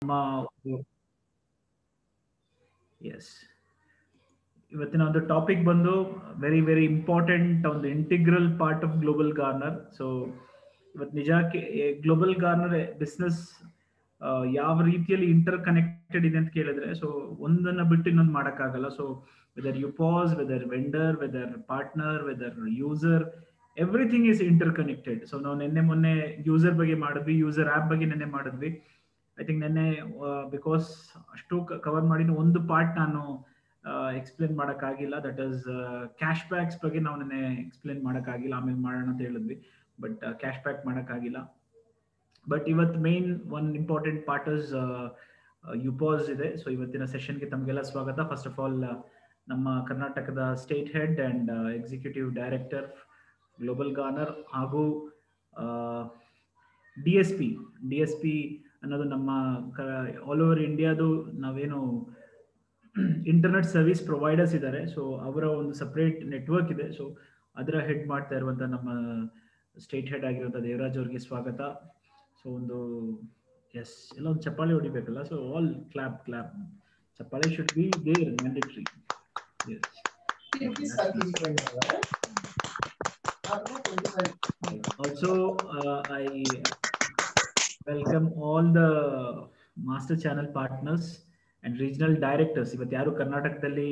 Yes. ಇವತ್ತಿನ ಒಂದು topic ಬಂದು ವೆರಿ ವೆರಿ ಇಂಪಾರ್ಟೆಂಟ್, ಒಂದು integral part of global garner. So ಇವತ್ತು ನಿಜಕ್ಕೆ ಗ್ಲೋಬಲ್ ಗಾರ್ನರ್ ಬಿಸ್ನೆಸ್ ಯಾವ ರೀತಿಯಲ್ಲಿ ಇಂಟರ್ ಕನೆಕ್ಟೆಡ್ ಇದೆ ಅಂತ ಕೇಳಿದ್ರೆ, ಸೊ ಒಂದನ್ನ ಬಿಟ್ಟು ಇನ್ನೊಂದು ಮಾಡೋಕ್ಕಾಗಲ್ಲ. So whether you pass, whether vendor, whether partner, whether user, everything is inter connected. So ನಾವು ನಿನ್ನೆ ಮೊನ್ನೆ ಯೂಸರ್ ಬಗ್ಗೆ ಮಾಡಿದ್ವಿ, ಯೂಸರ್ ಆ್ಯಪ್ ಬಗ್ಗೆ ನಿನ್ನೆ ಮಾಡಿದ್ವಿ. ಐ ಥಿಂಕ್ ನಿನ್ನೆ ಬಿಕಾಸ್ ಅಷ್ಟು ಕವರ್ ಮಾಡಿ ಒಂದು ಪಾರ್ಟ್ ನಾನು ಎಕ್ಸ್ಪ್ಲೇನ್ ಮಾಡೋಕ್ಕಾಗಿಲ್ಲ. ದಟ್ ಈಸ್ ಕ್ಯಾಶ್ ಬ್ಯಾಕ್ಸ್ ಬಗ್ಗೆ ನಾವು ನೆನ್ನೆ ಎಕ್ಸ್ಪ್ಲೇನ್ ಮಾಡೋಕ್ಕಾಗಿಲ್ಲ, ಆಮೇಲೆ ಮಾಡೋಣ ಅಂತ ಹೇಳಿದ್ವಿ. ಬಟ್ ಕ್ಯಾಶ್ ಬ್ಯಾಕ್ ಮಾಡೋಕ್ಕಾಗಿಲ್ಲ. ಬಟ್ ಇವತ್ತು main one important part is UPOS ಇದೆ. ಸೊ ಇವತ್ತಿನ ಸೆಷನ್ಗೆ ತಮಗೆಲ್ಲ ಸ್ವಾಗತ. ಫಸ್ಟ್ ಆಫ್ ಆಲ್ ನಮ್ಮ ಕರ್ನಾಟಕದ state head and executive director Global Garner ಹಾಗೂ ಡಿ ಎಸ್ ಪಿ ಅನ್ನೋದು ನಮ್ಮ ಆಲ್ ಓವರ್ ಇಂಡಿಯಾದು ನಾವೇನು ಇಂಟರ್ನೆಟ್ ಸರ್ವಿಸ್ ಪ್ರೊವೈಡರ್ಸ್ ಇದ್ದಾರೆ. ಸೊ ಅವರ ಒಂದು ಸಪ್ರೇಟ್ ನೆಟ್ವರ್ಕ್ ಇದೆ. ಸೊ ಅದರ ಹೆಡ್ ಮಾಡ್ತಾ ಇರುವಂಥ ನಮ್ಮ ಸ್ಟೇಟ್ ಹೆಡ್ ಆಗಿರುವಂಥ ದೇವರಾಜ್ ಅವ್ರಿಗೆ ಸ್ವಾಗತ. ಸೊ ಒಂದು ಎಸ್ ಎಲ್ಲ ಒಂದು ಚಪ್ಪಾಳೆ ಹೊಡಿಬೇಕಲ್ಲ. ಸೊ ಆಲ್ ಕ್ಲಾಪ್ ಚಪ್ಪಾಳೆ should be there mandatory. Also, I welcome all the master channel partners and regional directors. ಇವತ್ತು ಯಾರು ಕರ್ನಾಟಕದಲ್ಲಿ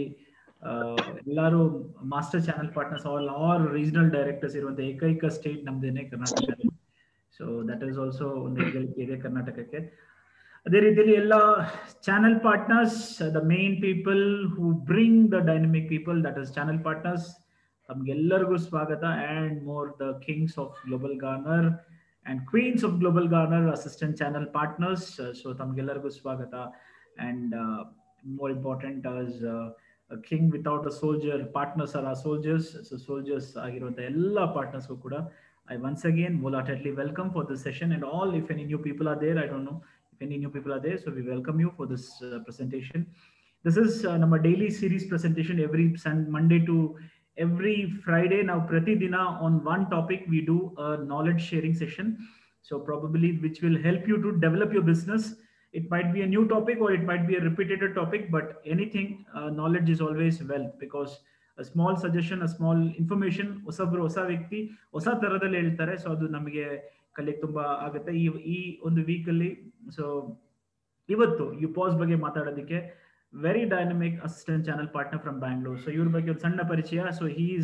ಎಲ್ಲರೂ master channel partners all regional directors ಇರುವಂತ ಏಕೈಕ ಸ್ಟೇಟ್ ನಮ್ದೇನೆ Karnataka. So that is also ಒಂದು ಹೆಗ್ಗಳಿಕೆ ಇದೆ ಕರ್ನಾಟಕಕ್ಕೆ. ಅದೇ ರೀತಿಯಲ್ಲಿ ಎಲ್ಲ channel partners, the main people who bring the dynamic people, that is channel partners, ತಮ್ಗೆಲ್ಲರಿಗೂ ಸ್ವಾಗತ. And more the kings of global Garner and queens of global garner, assistant channel partners. So tamgellargu swagata. And more important as a king without a soldier, partners are our soldiers. So soldiers agiruvanta ella partners ku kuda I once again wholeheartedly welcome for this session. And all, if any new people are there, I don't know if any new people are there, so we welcome you for this presentation. This is our daily series presentation every Monday to every Friday. Now prati dina on one topic we do a knowledge sharing session, so probably which will help you to develop your business. It might be a new topic or it might be a repeated topic, but anything, knowledge is always wealth, because a small suggestion, a small information ಹೊಸಬ್ರು ಹೊಸ ವ್ಯಕ್ತಿ ಹೊಸ ತರದಲ್ಲಿ ಹೇಳ್ತಾರೆ. So ಅದು ನಮಗೆ ಕಲಿಯಕ್ಕೆ ತುಂಬಾ ಆಗುತ್ತೆ ಈ ಒಂದು ವೀಕಲ್ಲಿ. ಸೊ ಇವತ್ತು ಯುಪಾಸ್ ಬಗ್ಗೆ ಮಾತಾಡೋದಕ್ಕೆ very dynamic assistant channel partner from Bangalore. So your ಬಗ್ಗೆ ಒಂದು ಸಣ್ಣ ಪರಿಚಯ. So he is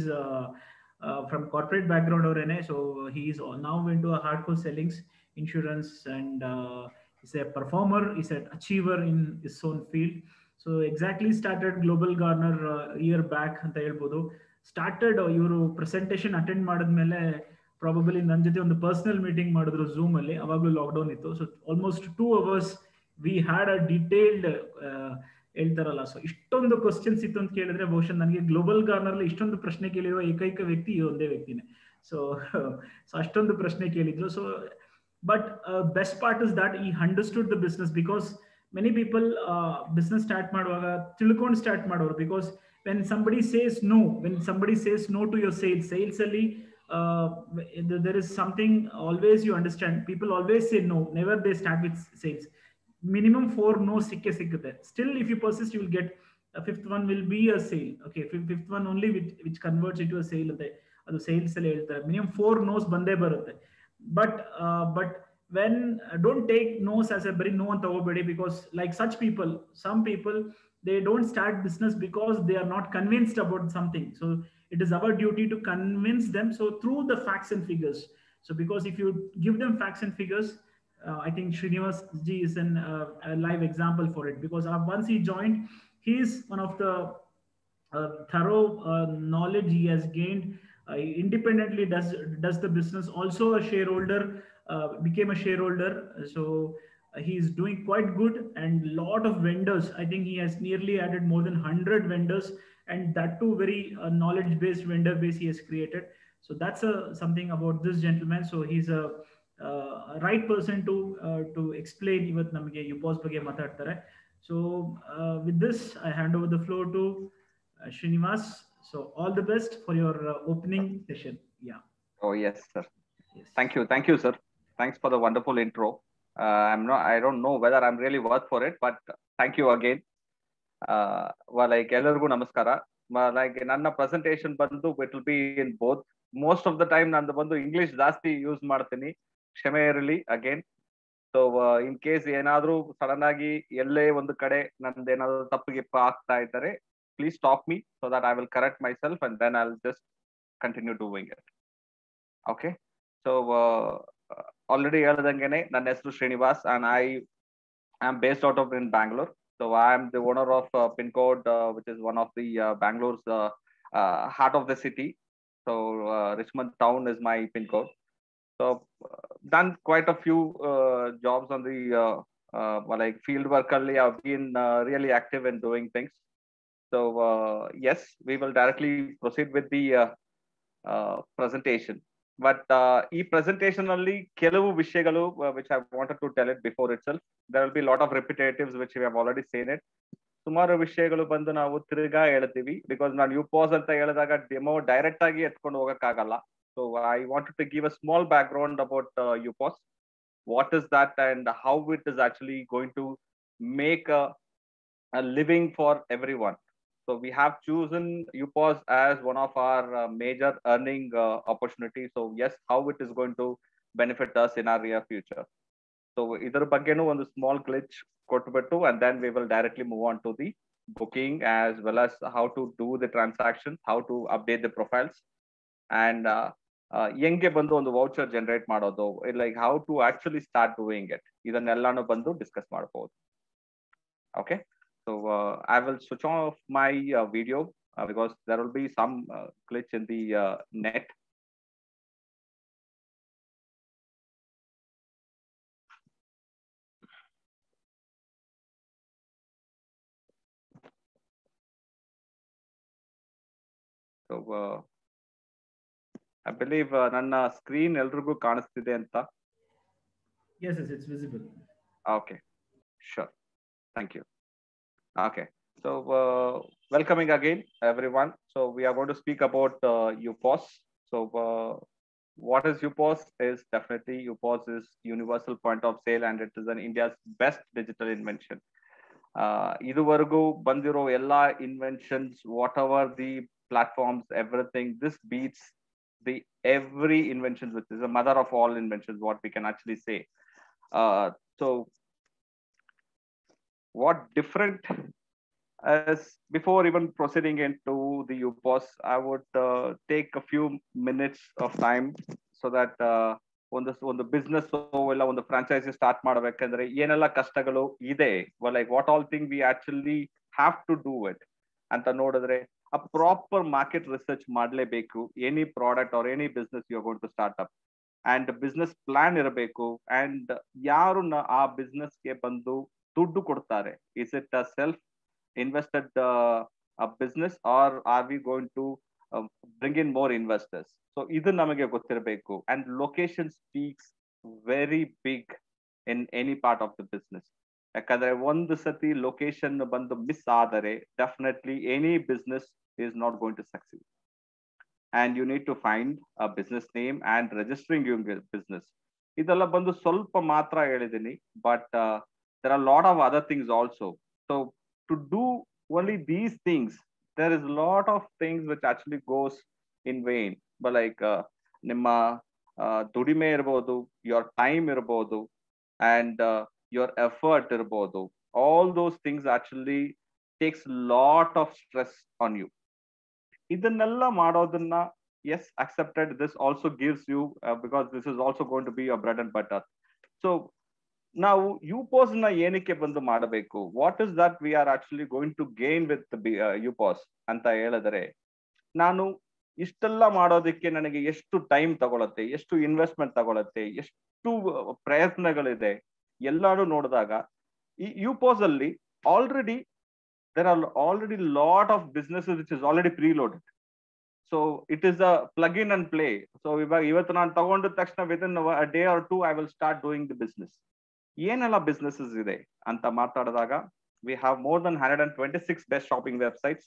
from corporate background already. So he is now into a hardcore sellings, insurance, and he's a performer, he's an achiever in his own field. So exactly started Global Garner year back ಅಂತ ಹೇಳ್ಬೋದು. Started ಇವರು presentation attend ಮಾಡಿದ್ಮೇಲೆ probably ನನ್ನ ಜೊತೆ ಒಂದು personal meeting ಮಾಡಿದ್ರು Zoom ಅಲ್ಲಿ. ಅವಾಗಲೂ ಲಾಕ್ಡೌನ್ ಇತ್ತು. So almost 2 hours we had a detailed ಹೇಳ್ತಾರಲ್ಲ. ಸೊ ಇಷ್ಟೊಂದು ಕ್ವಶನ್ಸ್ ಇತ್ತು ಅಂತ ಕೇಳಿದ್ರೆ ಬಹುಶಃ ನನಗೆ ಗ್ಲೋಬಲ್ ಗಾರ್ನರ್ಲಿ ಇಷ್ಟೊಂದು ಪ್ರಶ್ನೆ ಕೇಳಿರುವ ಏಕೈಕ ವ್ಯಕ್ತಿ ಈ ಒಂದೇ ವ್ಯಕ್ತಿನೇ. ಸೊ ಅಷ್ಟೊಂದು ಪ್ರಶ್ನೆ ಕೇಳಿದ್ರು. So but best part is that he understood the business, because many people business start ಮಾಡುವಾಗ ತಿಳ್ಕೊಂಡು ಸ್ಟಾರ್ಟ್ ಮಾಡೋರು. Because when somebody says no to your sales ಅಲ್ಲಿ there is something always you understand. People always say no, never they start with sales. Minimum 4 no sikkute. Still if you persist you will get a fifth one will be a sale. Okay, fifth one only which converts into a sale ante adu sales alle heltare. Minimum 4 no's bande barutte. But when don't take no's as a very no anta hogobedi, because like such people, some people they don't start business because they are not convinced about something. So it is our duty to convince them, so through the facts and figures. So because if you give them facts and figures, I think Srinivas ji is a live example for it, because once he joined, he is one of the thorough knowledge he has gained. Independently does the business, also a shareholder, became a shareholder. So he is doing quite good, and lot of vendors. I think he has nearly added more than 100 vendors, and that too very knowledge based vendor base he has created. So that's something about this gentleman. So he's a right person to explain ಇವತ್ತು ನಮಗೆ ಯುಪಾಸ್ ಬಗ್ಗೆ ಮಾತಾಡ್ತಾರೆ. So with this I hand over the floor to Srinivas. So all the best for your opening session. Yeah. Oh yes sir. Yes. Thank you sir. Thanks for the wonderful intro. I don't know whether I'm really worth for it, but thank you again. Like ಎಲ್ಲರಿಗೂ ನಮಸ್ಕಾರ. Like ನನ್ನ presentation ಬಂದು it will be in both. Most of the time ನಂದು ಬಂದು English ಜಾಸ್ತಿ use ಮಾಡ್ತೀನಿ, ಕ್ಷಮೆ ಇರಲಿ again. ಸೊ ಇನ್ ಕೇಸ್ ಏನಾದ್ರೂ ಸಡನ್ ಆಗಿ ಎಲ್ಲೇ ಒಂದು ಕಡೆ ನಂದು ಏನಾದ್ರು ತಪ್ಪು ಗಿಪ್ಪ ಆಗ್ತಾ ಇದ್ದಾರೆ, please stop me so that I will correct myself and then I will just continue doing it. Okay, so already ಹೇಳ್ದಂಗೆನೆ ನನ್ನ ಹೆಸರು Srinivas and I am based out of in Bangalore. So I am the owner of pincode which is one of the Bangalore's heart of the city. So Richmond town is my pin code. So done quite a few jobs on the like field work. I've been really active in doing things. So yes, we will directly proceed with the presentation. But ಈ presentation ಅಲ್ಲಿ ಕೆಲವು ವಿಷಯಗಳು which I wanted to tell it before itself. There will be a lot of repetitives which we have already seen it. ಸುಮಾರು ವಿಷಯಗಳು ಬಂದು ನಾವು ತಿರ್ಗಾ ಹೇಳ್ತೀವಿ ಬಿಕಾಸ್ ನಾನು ಯುಪಾಸ್ ಅಂತ ಹೇಳಿದಾಗ ಡೆಮೋ ಡೈರೆಕ್ಟ್ ಆಗಿ ಎತ್ಕೊಂಡು ಹೋಗಕ್ಕಾಗಲ್ಲ. So I wanted to give a small background about UPOS, what is that and how it is actually going to make a living for everyone. So we have chosen UPOS as one of our major earning opportunities. So yes, how it is going to benefit us in our near future. So ಇದರ ಬಗ್ಗೆನೂ ಒಂದು small glitch ಕೊಟ್ಬಿಟ್ಟು and then we will directly move on to the booking as well as how to do the transactions, how to update the profiles and ಹೆಂಗೆ ಬಂದು ಒಂದು voucher generate ಮಾಡೋದು, like how to actually start doing it, ಇದನ್ನೆಲ್ಲಾನು ಬಂದು discuss ಮಾಡಬಹುದು. Okay, so I will switch off my video because there will be some glitch in the net. So I believe ನನ್ನ screen ಎಲ್ರಿಗೂ ಕಾಣಿಸ್ತಿದೆ ಅಂತ. Yes, yes, it's visible. Okay, sure, thank you. Okay, so welcoming again everyone. So we are going to speak about UPOS. So what is UPOS? Is definitely UPOS is universal point of sale and it is an India's best digital invention. ಇದುವರೆಗೂ ಬಂದಿರೋ ಎಲ್ಲಾ inventions, whatever the platforms, everything, this beats the every invention, which is a mother of all inventions, what we can actually say. So what different as before even proceeding into the UPOS, I would take a few minutes of time so that ಒಂದು business ಇಲ್ಲ ಒಂದು franchise start ಮಾಡ್ಬೇಕಂದ್ರೆ ಏನೆಲ್ಲ ಕಷ್ಟಗಳು ಇದೆ, like what all thing we actually have to do it ಅಂತ ನೋಡಿದ್ರೆ a proper market research ಮಾಡಲೇಬೇಕು. Any product or any business you are going to start up and business plan ಇರಬೇಕು. ಅಂಡ್ ಯಾರು ಆ ಬಿಸ್ನೆಸ್ಗೆ ಬಂದು ದುಡ್ಡು ಕೊಡ್ತಾರೆ, is it a self invested a business or are we going to bring in more investors? So idu namage ಗೊತ್ತಿರಬೇಕು. And location speaks very big in any part of the business. ಯಾಕಂದ್ರೆ ಒಂದು ಸತಿ ಲೊಕೇಶನ್ ಬಂದು miss ಆದರೆ definitely any business is not going to succeed. And you need to find a business name and registering your business. ಇದೆಲ್ಲ ಬಂದು ಸ್ವಲ್ಪ ಮಾತ್ರ ಹೇಳಿದೀನಿ, but there are a lot of other things also. So to do only these things, there is a lot of things which actually goes in vain. But like ನಿಮ್ಮ ದುಡಿಮೆ ಇರಬಹುದು, your time ಇರಬಹುದು, and your effort ಇರಬಹುದು, all those things actually takes lot of stress on you. ಇದನ್ನೆಲ್ಲ ಮಾಡೋದನ್ನ yes accepted, this also gives you because this is also going to be your bread and butter. So ನಾವು UPOS ನ ಏನಕ್ಕೆ ಬಂದು ಮಾಡಬೇಕು, what is that we are actually going to gain with UPOS ಅಂತ ಹೇಳಿದ್ರೆ, ನಾನು ಇಷ್ಟೆಲ್ಲ ಮಾಡೋದಕ್ಕೆ ನನಗೆ ಎಷ್ಟು ಟೈಮ್ ತಗೊಳತ್ತೆ, ಎಷ್ಟು ಇನ್ವೆಸ್ಟ್ಮೆಂಟ್ ತಗೊಳತ್ತೆ, ಎಷ್ಟು ಪ್ರಯತ್ನಗಳಿದೆ ಎಲ್ಲಾನು ನೋಡಿದಾಗ ಈ UPOS ಅಲ್ಲಿ already there are already lot of businesses which is already preloaded. So it is a plug in and play. So ಇವತ್ತು ನಾನು ತಗೊಂಡ ತಕ್ಷಣ within a day or two I will start doing the business. ಏನೆಲ್ಲ businesses ಇದೆ ಅಂತ ಮಾತಾಡಿದಾಗ we have more than 126 best shopping websites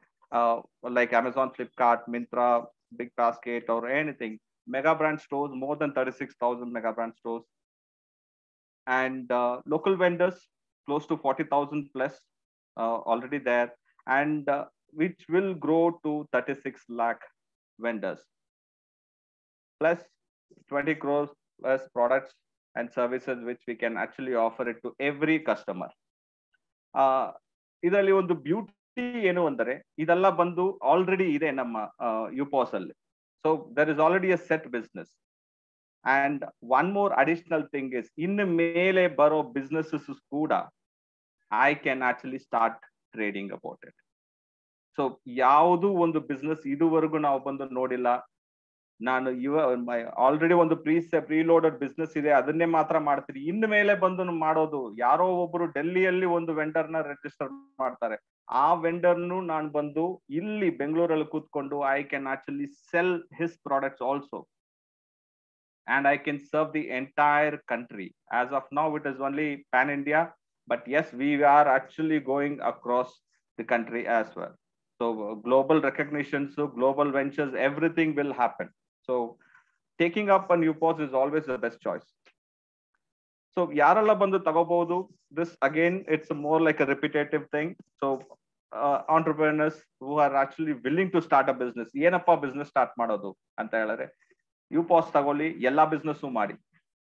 like Amazon, Flipkart, Myntra, Big Basket or anything. Mega brand stores, more than 36,000 mega brand stores. and local vendors close to 40,000 plus already there, and which will grow to 36 lakh vendors, plus 20 crores plus products and services which we can actually offer it to every customer. ಇದರಲ್ಲಿ ಒಂದು beauty ಏನು ಅಂದರೆ ಇದೆಲ್ಲ ಬಂದು already ಇದೆ ನಮ್ಮ UPOS ಅಲ್ಲಿ. So there is already a set business. And one more additional thing is, ಇನ್ನು ಮೇಲೆ ಬರೋ ಬಿಸ್ನೆಸಸ್ ಕೂಡ I can actually start trading about it. So ಯಾವುದು ಒಂದು ಬಿಸ್ನೆಸ್ ಇದುವರೆಗೂ ನಾವು ಬಂದು ನೋಡಿಲ್ಲ. ನಾನು ಆಲ್ರೆಡಿ ಒಂದು ಪ್ರೀಲೋಡೆಡ್ ಬಿಸ್ನೆಸ್ ಇದೆ, ಅದನ್ನೇ ಮಾತ್ರ ಮಾಡ್ತೀರಿ. ಇನ್ನು ಮೇಲೆ ಬಂದು ಮಾಡೋದು ಯಾರೋ ಒಬ್ರು ಡೆಲ್ಲಿಯಲ್ಲಿ ಒಂದು ವೆಂಡರ್ ನ ರಿಜಿಸ್ಟರ್ ಮಾಡ್ತಾರೆ, ಆ ವೆಂಡರ್ನು ನಾನು ಬಂದು ಇಲ್ಲಿ ಬೆಂಗಳೂರಲ್ಲಿ ಕೂತ್ಕೊಂಡು I can actually sell his products also, and I can serve the entire country. As of now, it is only pan India, but yes, we are actually going across the country as well. So global recognition, so global ventures, everything will happen. So taking up a UPOS is always the best choice. So yaralla bandu tagobodu. This again, it's more like a repetitive thing. So entrepreneurs who are actually willing to start a business, ಏನಪ್ಪ business start ಮಾಡೋದು ಅಂತ ಹೇಳಿದ್ರೆ UPOS ತಗೊಳ್ಳಿ, ಎಲ್ಲಾ business ಮಾಡಿ.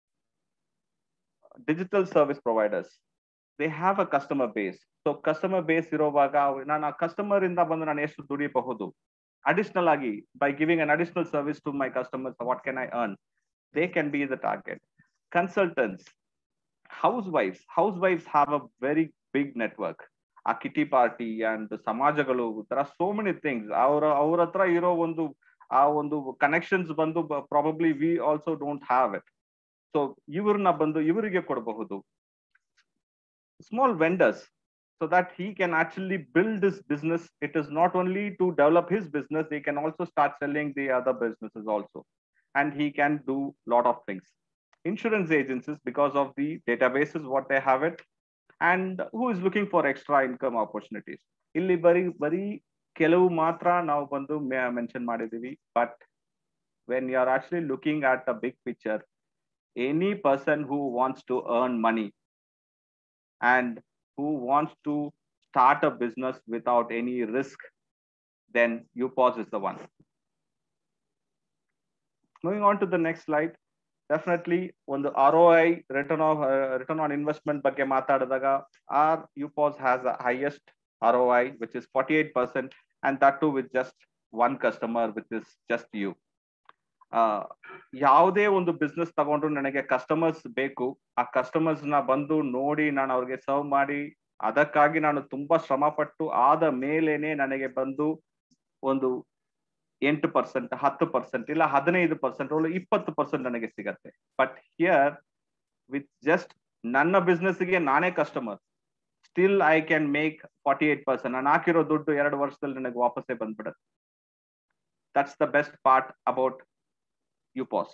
Digital service providers, they have a customer base. So customer base ಇರುವಾಗ ನಾನು ಆ ಕಸ್ಟಮರ್ ಇಂದ ಬಂದು ನಾನು ಎಷ್ಟು ದುಡಿಯಬಹುದು, ಅಡಿಷನಲ್ ಆಗಿ by giving an additional service to my customers, what can I earn, they can be the target. Consultants, ಹೌಸ್ ವೈಫ್ಸ್ have a very big network. ಆ ಕಿಟಿ ಪಾರ್ಟಿ ಅಂಡ್ ಸಮಾಜಗಳು, ತರ ಸೋ ಮೆನಿ ಥಿಂಗ್ಸ್. ಅವ್ರ ಹತ್ರ ಇರೋ ಆ ಒಂದು ಕನೆಕ್ಷನ್ಸ್ ಬಂದು probably we also don't have it. So ಇವ್ರನ್ನ ಬಂದು ಇವರಿಗೆ ಕೊಡಬಹುದು. Small vendors, so that he can actually build his business. It is not only to develop his business, he can also start selling the other businesses also, and he can do lot of things. Insurance agencies, because of the databases what they have it, and who is looking for extra income opportunities. Illi bari ಕೆಲವು ಮಾತ್ರ ನಾವು ಬಂದು mention ಮಾಡಿದೀವಿ. But when you are actually looking at a big picture, any person who wants to earn money and who wants to start a business without any risk, then UPOS is the one. Moving on to the next slide, definitely on the ROI, return on investment ಬಗ್ಗೆ ಮಾತಾಡಿದಾಗ, our UPOS has the highest ROI, which is 48%, and that too with just one customer, which is just you. ಯಾವುದೇ ಒಂದು business ತಗೊಂಡ್ರು ನನಗೆ customers ಬೇಕು. ಆ customers ನ ಬಂದು ನೋಡಿ ನಾನು ಅವ್ರಿಗೆ ಸರ್ವ್ ಮಾಡಿ, ಅದಕ್ಕಾಗಿ ನಾನು ತುಂಬಾ ಶ್ರಮ ಪಟ್ಟು ಆದ ಮೇಲೇನೆ ನನಗೆ ಬಂದು ಒಂದು 8%, 10%, ಇಲ್ಲ 15%, 20% ನನಗೆ ಸಿಗತ್ತೆ. ಬಟ್ ಹಿಯರ್ ವಿತ್ ಜಸ್ಟ್ ನನ್ನ ಬಿಸ್ನೆಸ್ಗೆ ನಾನೇ customer, still I can make 48%. ನಾನು ಹಾಕಿರೋ ದುಡ್ಡು 2 ವರ್ಷದಲ್ಲಿ ನನಗೆ ವಾಪಸ್ಸೇ ಬಂದ್ಬಿಡುತ್ತೆ. That's the best part about UPOS.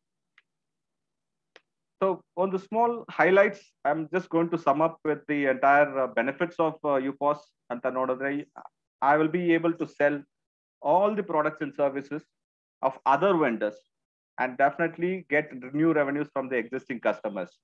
So on the small highlights, I'm just going to sum up with the entire benefits of UPOS. Anta nodadre, I will be able to sell all the products and services of other vendors and definitely get new revenues from the existing customers.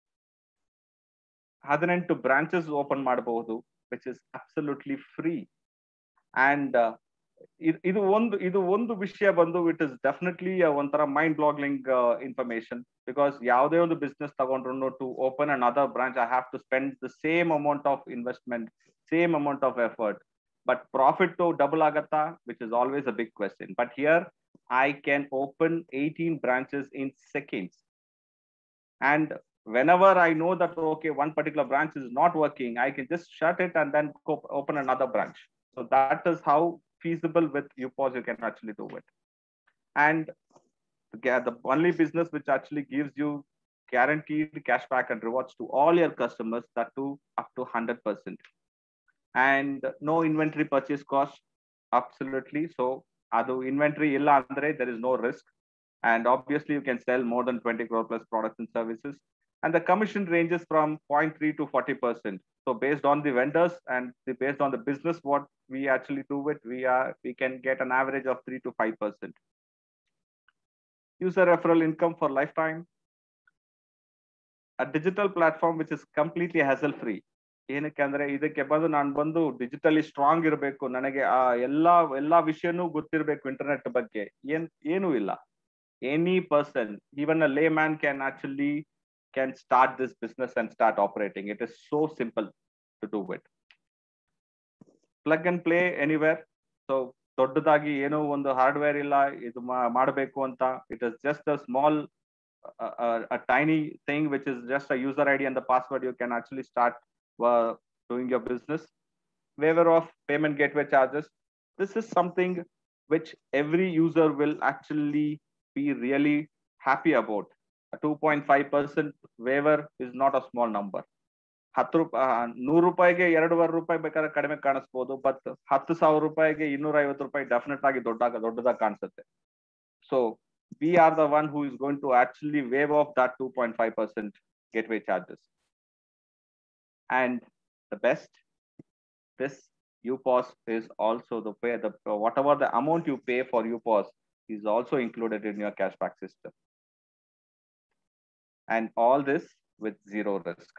18 branches open ಮಾಡಬಹುದು, which is absolutely free. And ಇದು ಒಂದು ವಿಷಯ ಬಂದು it is definitely ಒಂಥರ mind boggling information. Because ಯಾವುದೇ ಒಂದು business ತಗೊಂಡ್ರು to open another branch I have to spend the same amount of investment, same amount of effort. But profit double ಆಗತ್ತಾ, which is always a big question. But here I can open 18 branches in seconds. And whenever I know that okay, one particular branch is not working, I can just shut it and then open another branch. So that is how feasible with UPOS you can actually do it. And the only business which actually gives you guaranteed cashback and rewards to all your customers, that too up to 100%. And no inventory purchase cost, absolutely. So adu inventory illa andre there is no risk. And obviously you can sell more than 20 crore plus products and services. And the commission ranges from 0.3 to 40%. So based on the vendors and based on the business what we actually do it, we can get an average of 3 to 5%. User referral income for lifetime. a digital platform which is completely hassle free. ಏನಕ್ಕೆ ಅಂದ್ರೆ ಇದಕ್ಕೆ ಬಂದು ನಾನು ಬಂದು digitally strong ಇರಬೇಕು, ನನಗೆ ಆ ಎಲ್ಲಾ ವಿಷಯನೂ ಗೊತ್ತಿರಬೇಕು ಇಂಟರ್ನೆಟ್ ಬಗ್ಗೆ, ಏನೂ ಇಲ್ಲ. Any person, even a layman, can start this business and start operating. It is so simple to do it. Plug and play anywhere. So ದೊಡ್ಡದಾಗಿ ಏನೋ ಒಂದು ಹಾರ್ಡ್ವೇರ್ ಇಲ್ಲ ಇದು ಮಾಡಬೇಕು ಅಂತ. It is just a small a tiny thing which is just a user ID and the password. You can actually start doing your business. Waiver of payment gateway charges. This is something which every user will actually be really happy about. A 2.5% waiver is not a small number. 100 ರೂಪಾಯಿಗೆ 2.5 ರೂಪಾಯಿ ಬೇಕಾದ್ರೆ ಕಡಿಮೆ ಕಾಣಿಸ್ಬೋದು, but 10,000 ರೂಪಾಯಿಗೆ 250 ರೂಪಾಯಿ definite ಆಗಿ ದೊಡ್ಡದಾಗಿ ಕಾಣಿಸುತ್ತೆ. So we are the one who is going to actually waive off that 2.5% gateway charges. And the best, this UPOS is also whatever the amount you pay for UPOS is also included in your cashback system. And all this with zero risk.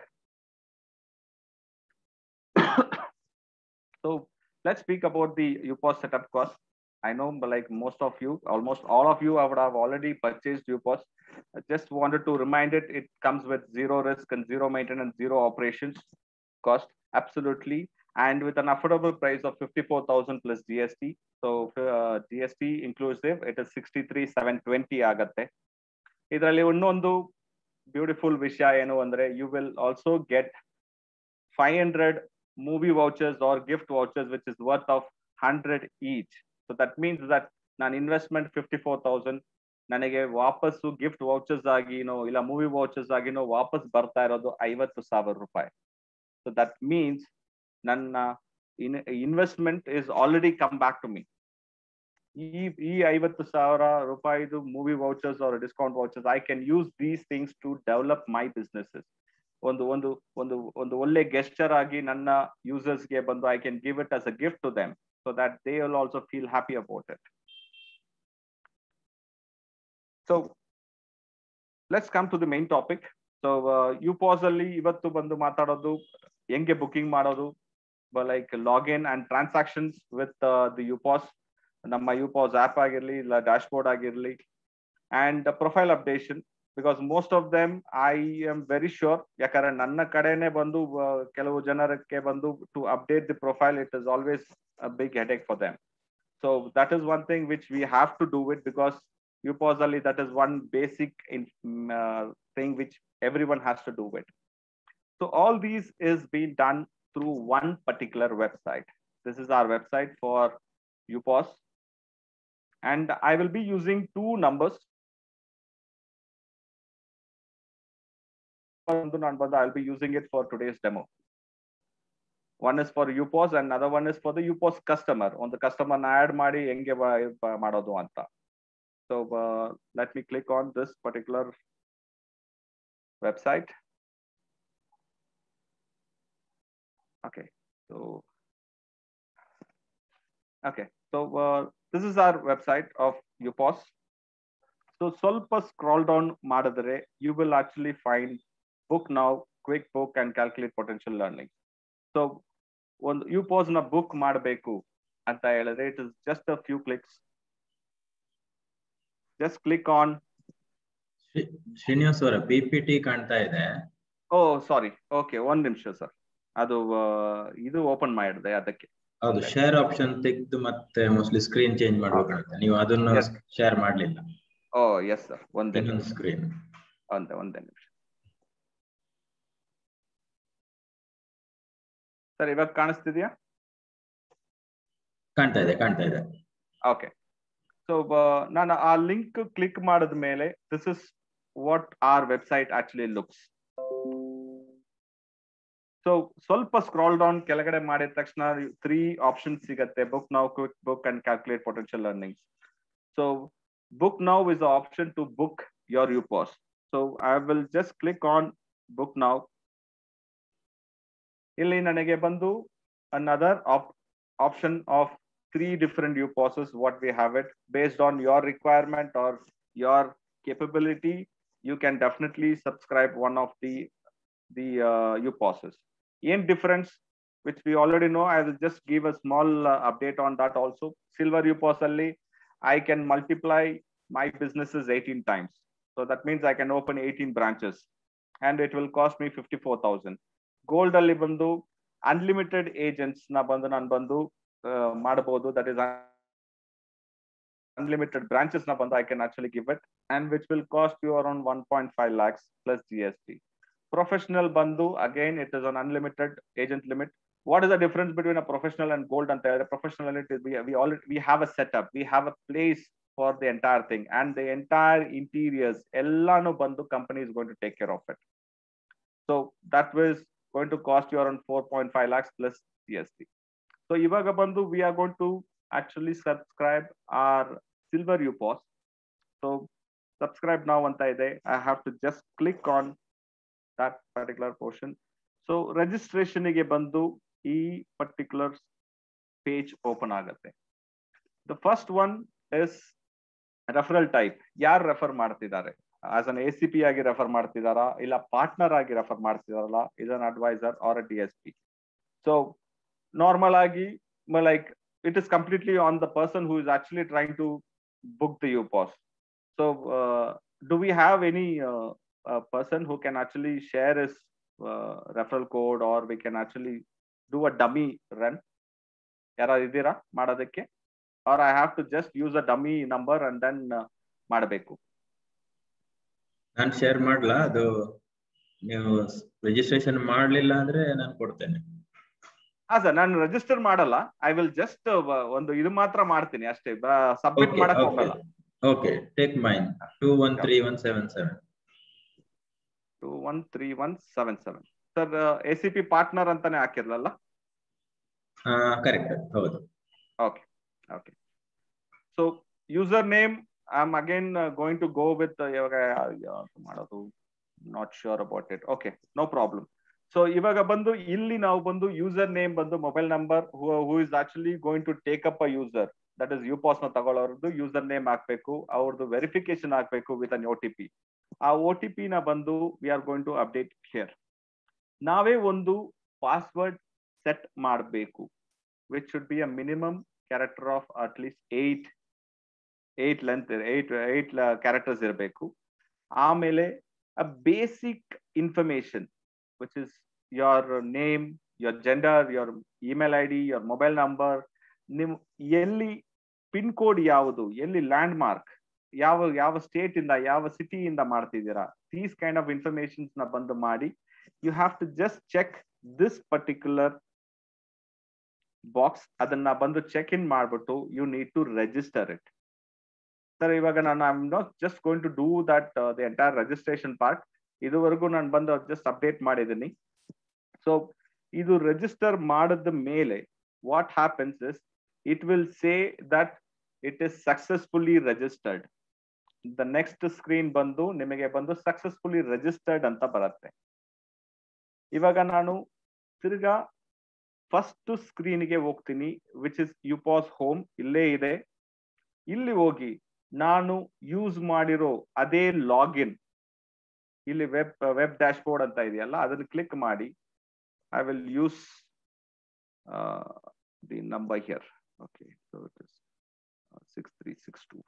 So let's speak about the UPOS setup cost. I know, like most of you, almost all of you would have already purchased UPOS. I just wanted to remind it comes with zero risk and zero maintenance, zero operations cost, absolutely. And with an affordable price of 54,000 plus GST. So GST inclusive, it is 63,720 ಆಗತ್ತೆ. ಇದರಲ್ಲಿ ಇನ್ನೊಂದು beautiful ವಿಷಯ ಏನು ಅಂದ್ರೆ, you will also get 500 movie vouchers or gift vouchers which is worth of 100 each. So that means that nan investment 54,000 ನನಗೆ ವಾಪಸ್ಸು gift ವೌಚರ್ಸ್ ಆಗಿನೋ ಇಲ್ಲ movie ವೌಚರ್ಸ್ ಆಗಿನೋ ವಾಪಸ್ ಬರ್ತಾ ಇರೋದು 50,000 ರೂಪಾಯಿ. So that means ನನ್ನ investment is already come back to me. ಈ 50,000 ರೂಪಾಯಿದು movie vouchers or discount vouchers, I can use these things to develop my businesses. ಒಂದು ಒಳ್ಳೆ ಗೆಸ್ಚರ್ ಆಗಿ ನನ್ನ ಯೂಸರ್ಸ್ಗೆ ಬಂದು I can give it as a gift to them, so that they will also feel happy about it. So let's come to the main topic. So UPOS ಅಲ್ಲಿ ಇವತ್ತು ಬಂದು ಮಾತಾಡೋದು ಹೆಂಗೆ ಬುಕಿಂಗ್ ಮಾಡೋದು, like login and transactions with the UPOS, ನಮ್ಮ UPOS app ಆಗಿರ್ಲಿ ಇಲ್ಲ dashboard ಆಗಿರ್ಲಿ, and profile updation. Because most of them I am very sure, ಯಾಕಂದ್ರೆ ನನ್ನ ಕಡೆನೆ ಬಂದು ಕೆಲವು ಜನರಕ್ಕೆ ಬಂದು to update the profile, it is always a big headache for them. So that is one thing which we have to do it, because UPOS ali that is one basic thing which everyone has to do it. So all these is being done through one particular website. This is our website for UPOS, and I will be using two numbers. I'll be using it for today's demo. One is for UPOS and another one is for the UPOS customer. On the customer add ಮಾಡಿ ಹೆಂಗೆ ಮಾಡೋದು ಅಂತ. So let me click on this particular website. Okay, so this is our website of UPOS. So ಸ್ವಲ್ಪ scroll down ಮಾಡಿದ್ರೆ you will actually find book now, quick book and calculate potential learning. So ಒಂದು UPOS ನ book ಮಾಡಬೇಕು ಅಂತ ಹೇಳಿದ್ರೆ it is just a few clicks. Just click on. Srinivas ಅವರ PPT ಕಾಣ್ತಾ ಇದೆ. Oh sorry, okay, ಒಂದು ನಿಮಿಷ ಸರ್, ಅದು ಇದು ಓಪನ್ ಮಾಡಿದೆ ಅದಕ್ಕೆ. ಹೌದು, ಶೇರ್ ಆಪ್ಷನ್ ತೆಗೆದು ಮತ್ತೆ ಮೋಸ್ಟ್ಲಿ ಸ್ಕ್ರೀನ್ ಚೇಂಜ್ ಮಾಡಬೇಕಾಗುತ್ತೆ. ನೀವು ಅದನ್ನು ಶೇರ್ ಮಾಡಲಿಲ್ಲ. ಓ ಎಸ್ ಸರ್, ಒಂದೇ ಸ್ಕ್ರೀನ್ ಒಂದೇ ನಿಮಿಷ ಸರ್. ಇವಾಗ ಕಾಣಿಸ್ತಿದ್ಯಾ? ಕಾಣ್ತಾ ಇದೆ. ಓಕೆ, ಸೊ ನಾನು ಆ ಲಿಂಕ್ ಕ್ಲಿಕ್ ಮಾಡಿದ ಮೇಲೆ this is what our website actually looks. So ಸ್ವಲ್ಪ ಸ್ಕ್ರಾಲ್ ಡೌನ್ ಕೆಳಗಡೆ ಮಾಡಿದ ತಕ್ಷಣ 3 ಆಪ್ಷನ್ಸ್ ಸಿಗತ್ತೆ: book now, quick book and calculate potential learnings. So book now is the option to book your UPOS. So I will just click on book now. ಇಲ್ಲಿ ನನಗೆ ಬಂದು another option of 3 different UPOSs what we have it based on your requirement or your capability. You can definitely subscribe one of the the UPOSs. In difference, which we already know, I will just give a small update on that also. Silver UPOS alli I can multiply my businesses 18 times. So that means I can open 18 branches and it will cost me 54,000. Gold alli bandu unlimited agents na bandu nan bandu madabodu, that is unlimited branches na bandu I can actually give it, and which will cost you around 1.5 lakhs plus GST. Professional bandu, again it is an unlimited agent limit. What is the difference between a professional and gold? And professional, we have a setup, we have a place for the entire thing, and the entire interiors ellanu bandu company is going to take care of it. So that was going to cost you around 4.5 lakhs plus GST. So ivaga bandu we are going to actually subscribe our silver UPOS. So subscribe now anta ide. I have to just click on that particular portion. So registration ige bandu ee particular page open agutte. The first one is referral type. Yaar refer ಮಾಡ್ತಿದ್ದಾರೆ, as an ACP ಆಗಿ refer ಮಾಡ್ತಿದಾರಾ, ಇಲ್ಲ partner ಆಗಿ refer ಮಾಡ್ತಿದಾರಲ್ಲ, is an advisor or a DSP. So normal agi, like it is completely on the person who is actually trying to book the UPOS. So do we have any person who can actually share his referral code, or we can actually do a dummy run? Yara idira madadakke, or I have to just use a dummy number and then ಮಾಡಬೇಕು? ನಾನು share ಮಾಡ್ಲಾ? ಅದು ನೀವು registration ಮಾಡ್ಲಿಲ್ಲ ಅಂದ್ರೆ ನಾನು ಕೊಡ್ತೇನೆ. ಹಾ ಸರ್, ನಾನು ರಿಜಿಸ್ಟರ್ ಮಾಡಲ್ಲ. ಐ ವಿಲ್ ಜಸ್ಟ್ ಒಂದು ಇದು ಮಾತ್ರ ಮಾಡ್ತೀನಿ ಅಷ್ಟೇ, ಸಬ್ಮಿಟ್ ಮಾಡಕ್ ಹೋಗಲ್ಲ. Okay, take mine 213177. 213177 sir. ACP partner ಅಂತಾನೆ ಹಾಕಿರ್ಲಲ್ಲ? ಕರೆಕ್ಟ್, ಹೌದು. Okay okay. So user name I am again going to go with, ಇವಾಗ ಮಾಡೋದು not sure about it. Okay, no problem. So ಇವಾಗ ಬಂದು ಇಲ್ಲಿ ನಾವು ಬಂದು ಯೂಸರ್ ನೇಮ್ ಬಂದು mobile number, who is actually going to take up a user, that is UPOS ನ ತಗೊಳ್ಳೋರ್ದು ಯೂಸರ್ ನೇಮ್ ಹಾಕ್ಬೇಕು, ಅವ್ರದ್ದು ವೆರಿಫಿಕೇಶನ್ ಹಾಕ್ಬೇಕು ವಿತ್ ಅನ್ OTP. ಆ OTP ನ ಬಂದು we are going to update here. ನಾವೇ ಒಂದು ಪಾಸ್ವರ್ಡ್ ಸೆಟ್ ಮಾಡಬೇಕು, which should be a minimum character of at least 8 length, 8 characters ಇರಬೇಕು. ಆಮೇಲೆ a basic information, which is your name, your gender, your email ID, your mobile number, ನಿಮ್ ಎಲ್ಲಿ pin code ಯಾವುದು, ಎಲ್ಲಿ land mark, ಯಾವ state ಇಂದ, ಯಾವ city ಇಂದ ಮಾಡ್ತಿದ್ದೀರಾ, ದೀಸ್ ಕೈಂಡ್ ಆಫ್ ಇನ್ಫಾರ್ಮೇಶನ್ಸ್ ನ ಬಂದು ಮಾಡಿ, you have to just check this particular box. ಅದನ್ನ ಬಂದು ಚೆಕ್ ಇನ್ ಮಾಡ್ಬಿಟ್ಟು you need to register it. Sir ಇವಾಗ ನಾನು I am not just going to do that the entire registration part. ಇದುವರೆಗೂ ನಾನು ಬಂದು ಜಸ್ಟ್ ಅಪ್ಡೇಟ್ ಮಾಡಿದ್ದೀನಿ. ಸೊ ಇದು ರಿಜಿಸ್ಟರ್ ಮಾಡಿದ ಮೇಲೆ what happens is, it will say that it is successfully registered. The next screen ಬಂದು ನಿಮಗೆ ಬಂದು ಸಕ್ಸಸ್ಫುಲಿ ರಿಜಿಸ್ಟರ್ಡ್ ಅಂತ ಬರುತ್ತೆ. ಇವಾಗ ನಾನು ತಿರ್ಗಾ ಫಸ್ಟ್ ಸ್ಕ್ರೀನ್ಗೆ ಹೋಗ್ತೀನಿ, ವಿಚ್ ಇಸ್ UPOS ಹೋಮ್, ಇಲ್ಲೇ ಇದೆ. ಇಲ್ಲಿ ಹೋಗಿ ನಾನು ಯೂಸ್ ಮಾಡಿರೋ ಅದೇ ಲಾಗಿನ್, ಇಲ್ಲಿ ವೆಬ್ ಡ್ಯಾಶ್ ಬೋರ್ಡ್ ಅಂತ ಇದೆಯಲ್ಲ, ಅದನ್ನು ಕ್ಲಿಕ್ ಮಾಡಿ I will use the number here. Okay, so it is 6362.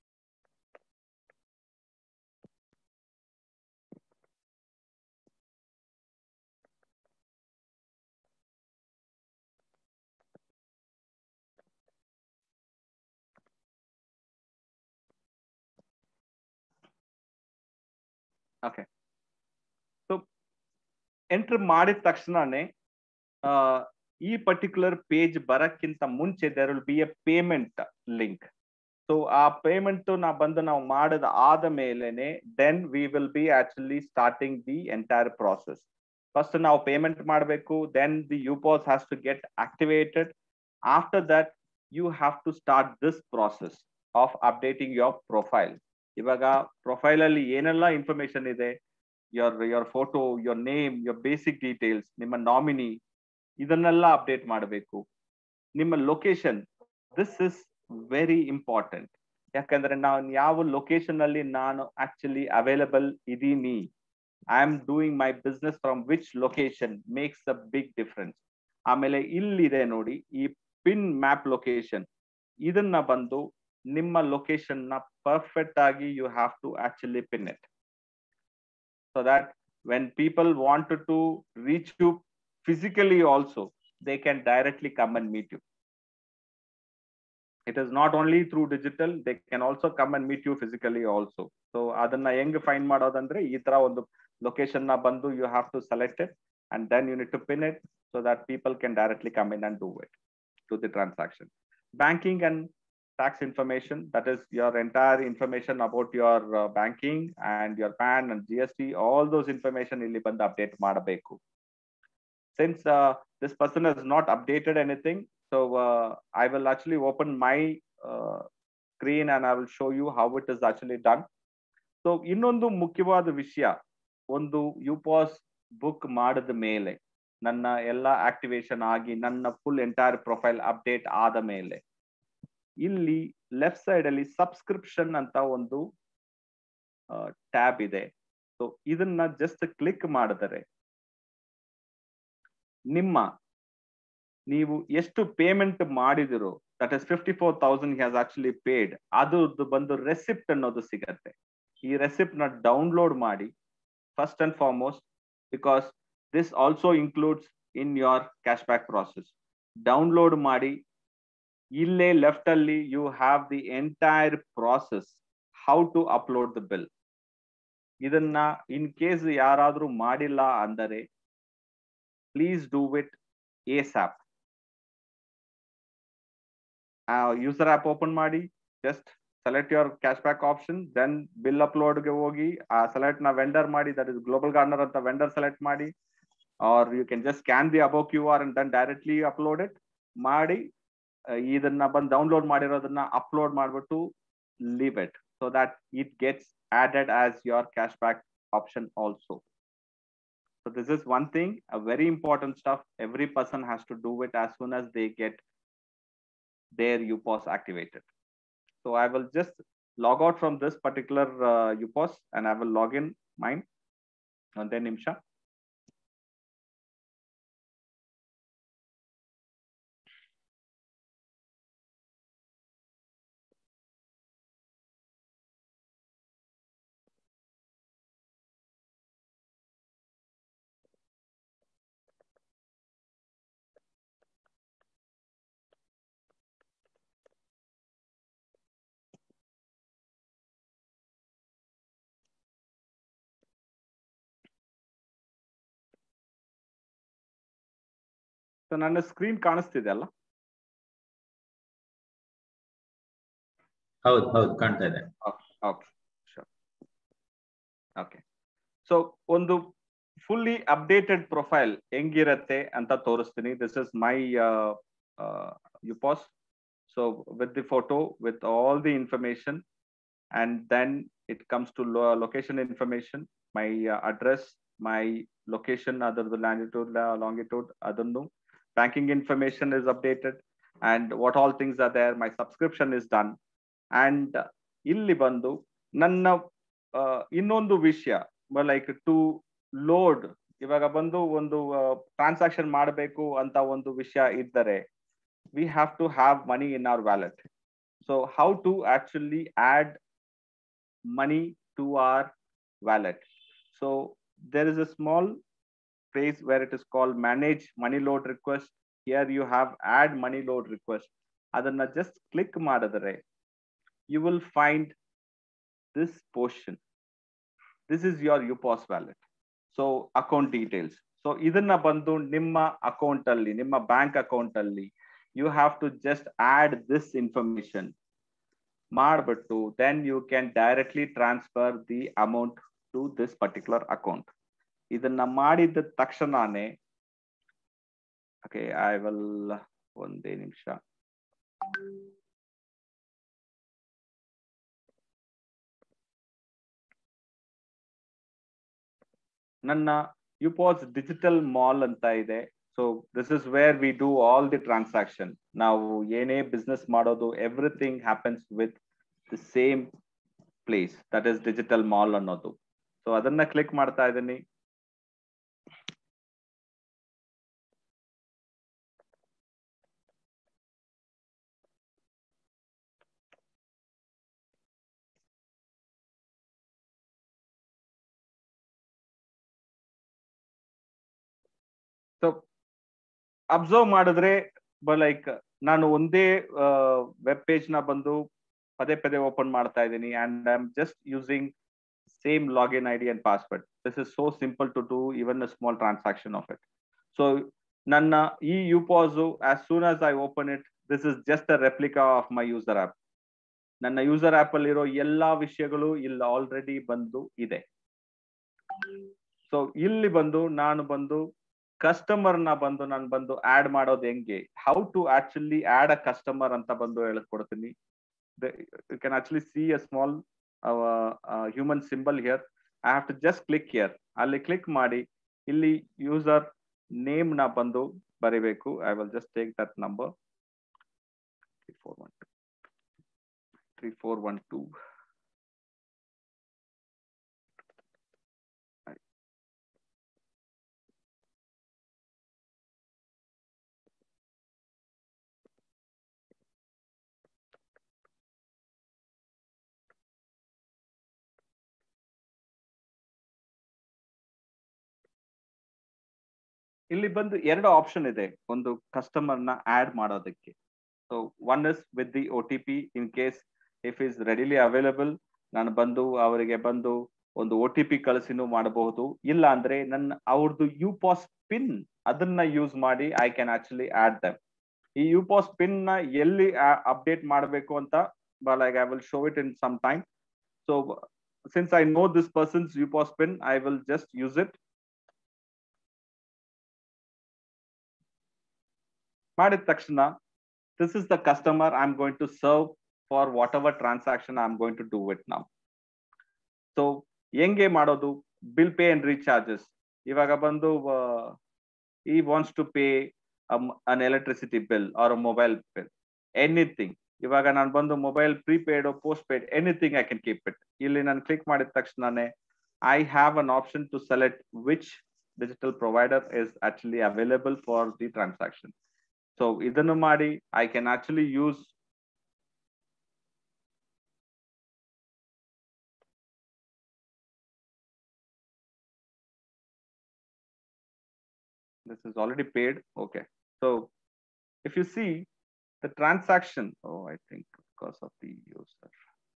Okay, so enter ಮಾಡಿದ ತಕ್ಷಣನೇ ಈ ಪರ್ಟಿಕ್ಯುಲರ್ ಪೇಜ್ ಬರಕ್ಕಿಂತ ಮುಂಚೆ there will be a payment link. So ಆ ಪೇಮೆಂಟ್ ನಾವು ಮಾಡದ ಆದ ಮೇಲೆನೆ then we will be actually starting the entire process. First ನಾವು ಪೇಮೆಂಟ್ ಮಾಡಬೇಕು, then the UPOS has to get activated. After that you have to start this process of updating your profile. ಇವಾಗ profile ಅಲ್ಲಿ ಏನೆಲ್ಲ information ಇದೆ, your photo, your name, your basic details, ನಿಮ್ಮ nominee, ಇದನ್ನೆಲ್ಲ update ಮಾಡಬೇಕು. ನಿಮ್ಮ location, this is very important. ಯಾಕಂದ್ರೆ ನಾನು ಯಾವ ಲೊಕೇಶನ್ ಅಲ್ಲಿ ನಾನು ಆಕ್ಚುಲಿ ಅವೈಲಬಲ್ ಇದೀನಿ, I am doing my business from which location makes a big difference. ಆಮೇಲೆ ಇಲ್ಲಿದೆ ನೋಡಿ ಈ ಪಿನ್ ಮ್ಯಾಪ್ ಲೊಕೇಶನ್, ಇದನ್ನ ಬಂದು ನಿಮ್ಮ ಲೊಕೇಶನ್ ನ ಪರ್ಫೆಕ್ಟ್ ಆಗಿ you have to actually pin it, so that when people wanted to reach you physically also, they can directly come and meet you. It is not only through digital, they can also come and meet you physically also. So adanna heng find madodandre ee tara ondu location na bandu you have to select it and then you need to pin it so that people can directly come in and do it to the transaction. Banking and tax information, that is your entire information about your banking and your PAN and GST, all those information illi bandu update madabeku. Since this person has not updated anything, so I will actually open my screen and I will show you how it is actually done. So ಇನ್ನೊಂದು ಮುಖ್ಯವಾದ ವಿಷಯ, ಒಂದು UPOS book ಮಾಡಿದ ಮೇಲೆ, ನನ್ನ ಎಲ್ಲ activation ಆಗಿ ನನ್ನ ಫುಲ್ ಎಂಟೈರ್ ಪ್ರೊಫೈಲ್ ಅಪ್ಡೇಟ್ ಆದ ಮೇಲೆ, ಇಲ್ಲಿ ಲೆಫ್ಟ್ ಸೈಡ್ ಅಲ್ಲಿ ಸಬ್ಸ್ಕ್ರಿಪ್ಷನ್ ಅಂತ ಒಂದು ಟ್ಯಾಬ್ ಇದೆ. ಸೊ ಇದನ್ನ ಜಸ್ಟ್ ಕ್ಲಿಕ್ ಮಾಡಿದರೆ ನೀವು ಎಷ್ಟು ಪೇಮೆಂಟ್ ಮಾಡಿದಿರೋ, that is 54,000 has actually paid, ಅದು ಬಂದು ರೆಸಿಪ್ಟ್ ಅನ್ನೋದು ಸಿಗತ್ತೆ. ಈ ರೆಸಿಪ್ಟ್ ನ ಡೌನ್ಲೋಡ್ ಮಾಡಿ first and foremost, because this also includes in your cash back process. Download ಮಾಡಿ, ಇಲ್ಲೇ ಲೆಫ್ಟ್ ಅಲ್ಲಿ you have the entire process how to upload the bill. ಇದನ್ನ ಇನ್ ಕೇಸ್ ಯಾರಾದ್ರೂ ಮಾಡಿಲ್ಲ ಅಂದರೆ please do it ASAP. User app open ಮಾಡಿ, just select your cashback option, then bill upload ge hogi select na vendor ಮಾಡಿ, that is Global Gardener anta vendor select ಮಾಡಿ, or you can just scan the above QR and then directly upload it ಮಾಡಿ. ಇದನ್ನ ಬಂದು download ಮಾಡಿರೋದನ್ನ upload ಮಾಡ್ಬಿಟ್ಟು leave it so that it gets added as your cashback option also. So this is one thing, a very important stuff. Every person has to do it as soon as they get their UPOS activated. So I will just log out from this particular UPOS and I will log in mine. And then Nimsha. ಸೊ ನನ್ನ screen ಕಾಣಿಸ್ತಿದೆ ಅಲ್ಲ? ಹೌದು ಹೌದು ಕಾಣ್ತಾ ಇದೆ. Okay sure. Okay, so ಒಂದು fully updated profile ಹೆಂಗಿರತ್ತೆ ಅಂತ ತೋರಿಸ್ತೀನಿ. This is my UPOS. So with the photo, with all the information, and then it comes to location information, my address, my location, other the latitude, longitude, adannu banking information is updated, and what all things are there. My subscription is done, and illi bandu nanna innondu vishaya, like to load, ivaga bandu ಒಂದು transaction ಮಾಡಬೇಕು ಅಂತ ಒಂದು ವಿಷಯ ಇದ್ದರೆ, we have to have money in our wallet. So how to actually add money to our wallet? So there is a small phrase where it is called manage money load request. Here you have add money load request. Adanna just click madadare, you will find this portion. This is your UPOS wallet. So account details. So idanna bandu nimma account alli, nimma bank account alli you have to just add this information ಮಾಡ್ಬಿಟ್ಟು then you can directly transfer the amount to this particular account. ಇದನ್ನ ಮಾಡಿದ ತಕ್ಷಣನೇ, okay, I will ಒಂದೇ ನಿಮಿಷ. ನನ್ನ UPOS digital mall ಅಂತ ಇದೆ. So this is where we do all the transaction. ನಾವು ಏನೇ business ಮಾಡೋದು, everything happens with the same place, that is digital mall ಅನ್ನೋದು. ಸೊ ಅದನ್ನ ಕ್ಲಿಕ್ ಮಾಡ್ತಾ ಇದ್ದೀನಿ. ಸೊ ಅಬ್ಸರ್ವ್ ಮಾಡಿದ್ರೆ ಲೈಕ್ ನಾನು ಒಂದೇ ವೆಬ್ ಪೇಜ್ ನ ಬಂದು ಪದೇ ಪದೇ ಓಪನ್ ಮಾಡ್ತಾ ಇದ್ದೀನಿ and I am just using same login ID and password. This is so simple to do even a small transaction of it. So ನನ್ನ ಈ UPOS as soon as I open it, this is just a replica of my user app. ನನ್ನ user app ಅಲ್ಲಿರೋ ಎಲ್ಲಾ ವಿಷಯಗಳು ಇಲ್ಲಿ already ಬಂದು ಇದೆ. So ಇಲ್ಲಿ ಬಂದು ನಾನು ಬಂದು ಕಸ್ಟಮರ್ ನ ಬಂದು ನಾನು ಬಂದು ಆಡ್ ಮಾಡೋದು ಹೆಂಗೆ, how to actually add a customer ಅಂತ ಬಂದು ಹೇಳ್ಕೊಡ್ತೀನಿ. You can actually see a small human symbol here. I have to just click here. ಅಲ್ಲಿ ಕ್ಲಿಕ್ ಮಾಡಿ ಇಲ್ಲಿ ಯೂಸರ್ ನೇಮ್ ನ ಬಂದು ಬರಿಬೇಕು. I will just take that number 3412. ಇಲ್ಲಿ ಬಂದು ಎರಡು ಆಪ್ಷನ್ ಇದೆ ಒಂದು ಕಸ್ಟಮರ್ ನ ಆಡ್ ಮಾಡೋದಕ್ಕೆ. So one is with the OTP in case if is readily available, ನಾನು ಬಂದು ಅವರಿಗೆ ಬಂದು ಒಂದು OTP ಕಳಿಸಿನೂ ಮಾಡಬಹುದು. ಇಲ್ಲ ಅಂದ್ರೆ ನನ್ನ ಅವ್ರದ್ದು UPOS ಪಿನ್ ಅದನ್ನ ಯೂಸ್ ಮಾಡಿ I can actually add them. ಈ UPOS ಪಿನ್ ನ ಎಲ್ಲಿ ಅಪ್ಡೇಟ್ ಮಾಡಬೇಕು ಅಂತ like I will show it in some time. So since I know this person's UPOS pin, I will just use it. ಮಾಡಿದ ತಕ್ಷಣ this is the customer I'm going to serve for whatever transaction I'm going to do it now. So ಹೆಂಗೆ ಮಾಡೋದು, bill pay and recharges. ಇವಾಗ ಬಂದು he wants to pay an electricity bill or a mobile bill, anything. ಇವಾಗ ನಾನು ಬಂದು mobile prepaid postpaid anything I can keep it. ಇಲ್ಲಿ ನಾನು click ಮಾಡಿದ ತಕ್ಷಣನೇ I have an option to select which digital provider is actually available for the transaction. So ಇದನ್ನು ಮಾಡಿ I can actually use this is already paid. Okay, so if you see the transaction, oh I think because of the user,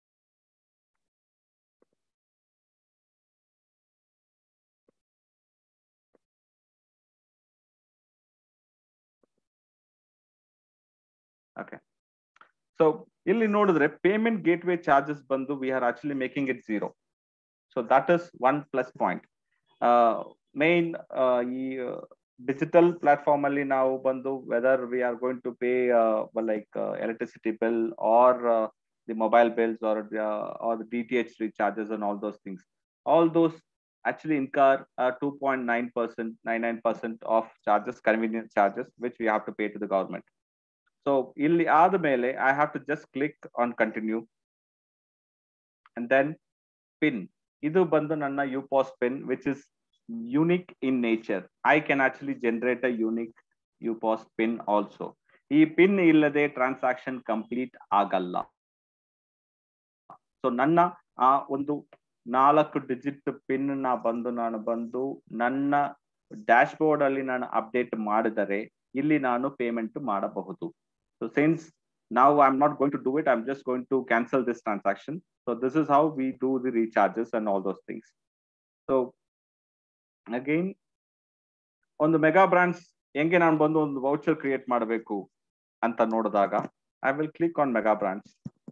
okay. So ಇಲ್ಲಿ ನೋಡಿದ್ರೆ payment gateway charges ಬಂದು we are actually making it 0. So that is one plus point. Main ಈ digital platform ಅಲ್ಲಿ ನಾವು ಬಂದು whether we are going to pay like electricity bill or the mobile bills or the DTH recharges and all those things, all those actually incur 2.9%, 99% of charges, convenience charges, which we have to pay to the government. So ಇಲ್ಲಿ ಆದ್ಮೇಲೆ I have to just click on continue and then pin. ಇದು ಬಂದು ನನ್ನ UPOS pin which is unique in nature. I can actually generate a unique UPOS pin also. ಈ pin ಇಲ್ಲದೆ transaction complete ಆಗಲ್ಲ. So ನನ್ನ ಆ ಒಂದು 4 ಡಿಜಿಟ್ ಪಿನ್ ನ ಬಂದು ನಾನು ಬಂದು ನನ್ನ ಡ್ಯಾಶ್ ಬೋರ್ಡ್ ಅಲ್ಲಿ ನಾನು ಅಪ್ಡೇಟ್ ಮಾಡಿದರೆ ಇಲ್ಲಿ ನಾನು ಪೇಮೆಂಟ್ ಮಾಡಬಹುದು. So since now I'm not going to do it, I'm just going to cancel this transaction. So this is how we do the recharges and all those things. So again on the mega brands ಹೆಂಗೆ ನಾನು ಬಂದು ಒಂದು voucher create ಮಾಡಬೇಕು ಅಂತ ನೋಡಿದಾಗ I will click on mega brands.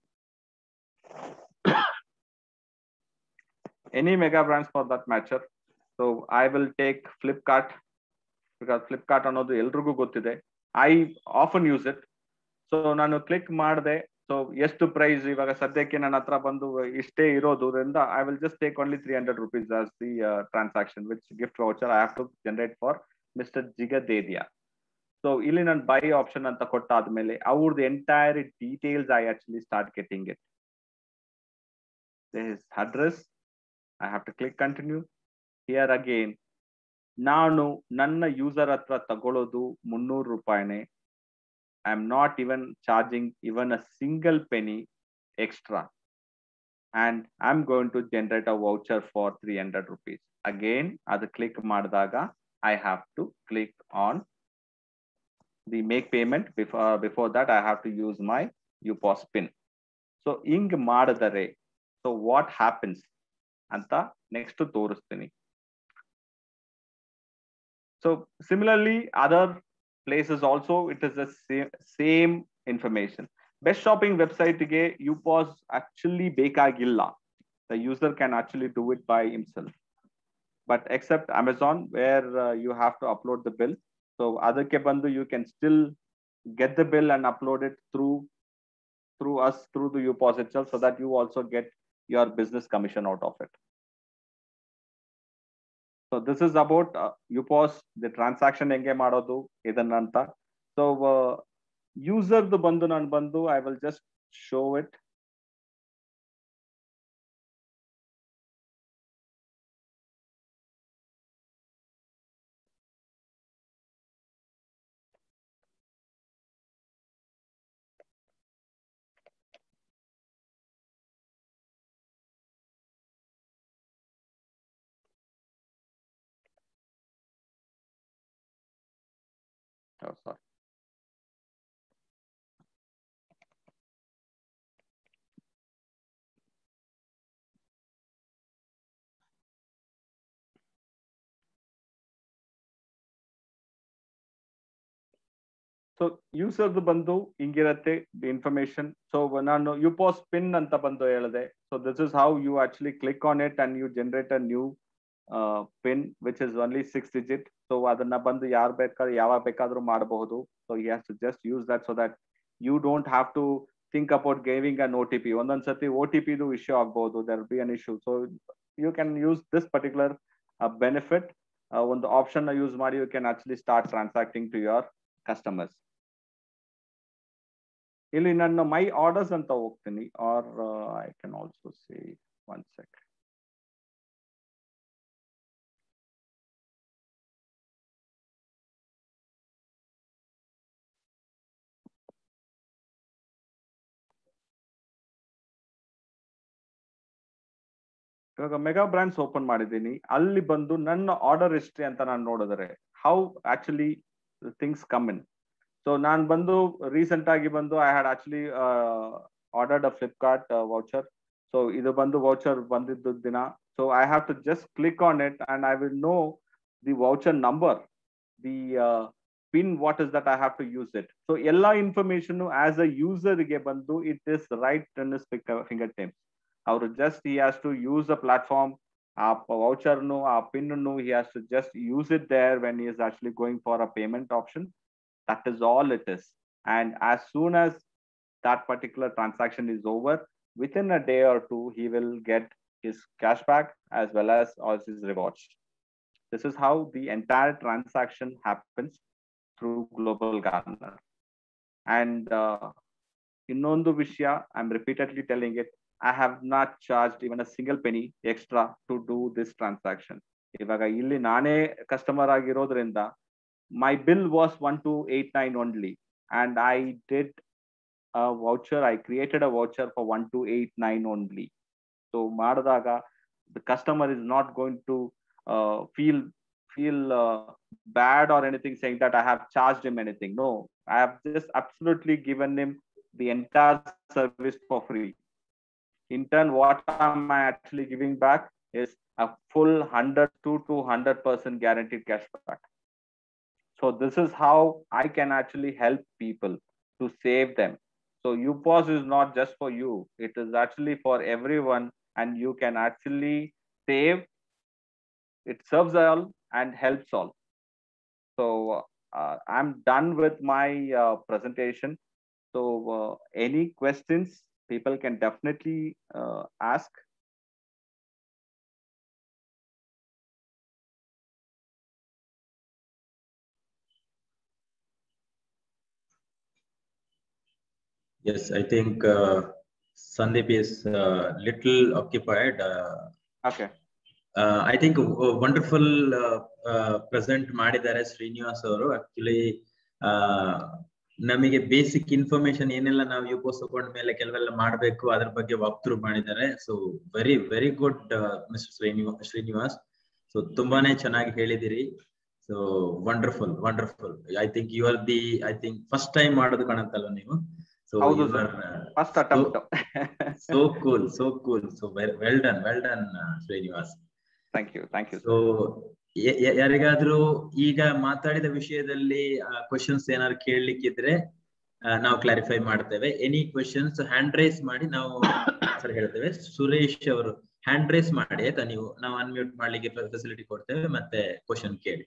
Any mega brands for that matter. So I will take Flipkart because Flipkart ಅನ್ನೋದು ಎಲ್ರಿಗೂ ಗೊತ್ತಿದೆ. I often use it. So ನಾನು ಕ್ಲಿಕ್ ಮಾಡಿದೆ. ಸೊ ಎಷ್ಟು ಪ್ರೈಸ್ ಇವಾಗ ಸದ್ಯಕ್ಕೆ ನನ್ನ ಹತ್ರ ಬಂದು ಇಷ್ಟೇ ಇರೋದ್ರಿಂದ I will just take only 300 rupees as the transaction which gift voucher I have to generate for Mr. Jigadedia. So ಇಲ್ಲಿ ನಾನು ಬೈ ಆಪ್ಷನ್ ಅಂತ ಕೊಟ್ಟಾದ್ಮೇಲೆ ಅವ್ರದ್ದು entire details I actually start getting it. His address I have to click continue. Here again, ನಾನು ನನ್ನ user ಹತ್ರ ತಗೊಳ್ಳೋದು 300 ರೂಪಾಯಿನೇ. I am not even charging even a single penny extra. And I'm going to generate a voucher for 300 rupees. Again, adu click ಮಾಡಿದಾಗ I have to click on the make payment. Before that, I have to use my UPOS pin. So ing madidare, so what happens anta next ತೋರಿಸ್ತೀನಿ. So similarly, other places also, it is the same information. Best shopping website ge UPOS actually bekagilla. The user can actually do it by himself. But except Amazon, where you have to upload the bill. So adakke bandu you can still get the bill and upload it through us, through the UPOS itself, so that you also get your business commission out of it. So this is about UPOS, the transaction henge madodu idananta. So user the bandu nan bandu, I will just show it. Oh, sorry. So user the bandu ingiratte the information. So nanu UPOS pin anta bandu helade. So this is how you actually click on it and you generate a new pin, which is only 6 digit. So adanna bandu yaar bekadru yavag bekadru madabodu. So he has to just use that, so that you don't have to think about giving an OTP. Ondan sati OTP du issue agbodu, there will be an issue. So you can use this particular benefit. When the option use madi, you can actually start transacting to your customers. ಇಲ್ಲಿ ನನ್ನ ಮೈ orders ಅಂತ ಹೋಗ್ತೀನಿ, or I can also say one sec. ಇವಾಗ mega brands open ಮಾಡಿದ್ದೀನಿ. ಅಲ್ಲಿ ಬಂದು ನನ್ನ order history ಅಂತ ನಾನು ನೋಡಿದ್ರೆ how actually things come in. So ನಾನು ಬಂದು ರೀಸೆಂಟ್ ಆಗಿ ಬಂದು I had actually ordered a Flipkart voucher. So ಇದು ಬಂದು ವೌಚರ್ ಬಂದಿದ್ದು ದಿನ. So I have to just click on it and I will know the voucher number, the pin, what is that I have to use it. So ಎಲ್ಲಾ information as a user ಗೆ ಬಂದು it is right in his fingertips. ಅವರು just he has to use the platform, ಆ voucher nu ಆ pin nu he has to just use it there when he is actually going for a payment option. That is all it is. And as soon as that particular transaction is over, within a day or two he will get his cashback as well as all his rewards. This is how the entire transaction happens through Global Gardener. And innondu vishaya, I'm repeatedly telling it, I have not charged even a single penny extra to do this transaction. Ivaga illi nane customer agirodrinda my bill was 1289 only, and I did a voucher. I created a voucher for 1289 only. So madadaga the customer is not going to feel bad or anything, saying that I have charged him anything. No, I have just absolutely given him the entire service for free. In turn, what am I actually giving back is a full 100 to 200% guaranteed cashback. So this is how I can actually help people to save them. So UPOS is not just for you, it is actually for everyone, and you can actually save. It serves all and helps all. So I'm done with my presentation. So any questions people can definitely ask. Yes, I think Sandeep is little occupied. Okay. I think wonderful present ಮಾಡಿದ್ದಾರೆ ಶ್ರೀನಿವಾಸ್ ಅವರು. Actually ನಮಗೆ basic information ಏನೆಲ್ಲ ನಾವು ಯುಪೋಸ್ ತಗೊಂಡ ಮೇಲೆ ಕೆಲವೆಲ್ಲ ಮಾಡಬೇಕು ಅದ್ರ ಬಗ್ಗೆ ವಾಕ್ ಥ್ರೂ ಮಾಡಿದ್ದಾರೆ. So very very good mister Srinivas. So ತುಂಬಾನೇ ಚೆನ್ನಾಗಿ ಹೇಳಿದಿರಿ. So wonderful wonderful. I think you are the first time ಮಾಡೋದು ಕಾಣುತ್ತಲ್ಲ ನೀವು. So first attempt. So cool so cool. So well done Srinivas. Thank you. So ಯಾರಿಗಾದ್ರೂ ಈಗ ಮಾತಾಡಿದ ವಿಷಯದಲ್ಲಿ ಕ್ವಶನ್ಸ್ ಏನಾದ್ರು ಕೇಳಲಿಕ್ಕಿದ್ರೆ ನಾವು ಕ್ಲಾರಿಫೈ ಮಾಡ್ತೇವೆ. ಎನಿ ಕ್ವಶನ್ಸ್ ಹ್ಯಾಂಡ್ ರೈಸ್ ಮಾಡಿ ನಾವು ಆನ್ಸರ್ ಹೇಳ್ತೇವೆ. ಸುರೇಶ್ ಅವರು ಹ್ಯಾಂಡ್ ರೈಸ್ ಮಾಡಿ ಆಯ್ತಾ, ನಾವು ಅನ್ಮ್ಯೂಟ್ ಮಾಡ್ಲಿಕ್ಕೆ ಫೆಸಿಲಿಟಿ ಕೊಡ್ತೇವೆ, ಮತ್ತೆ ಕ್ವಶನ್ ಕೇಳಿ.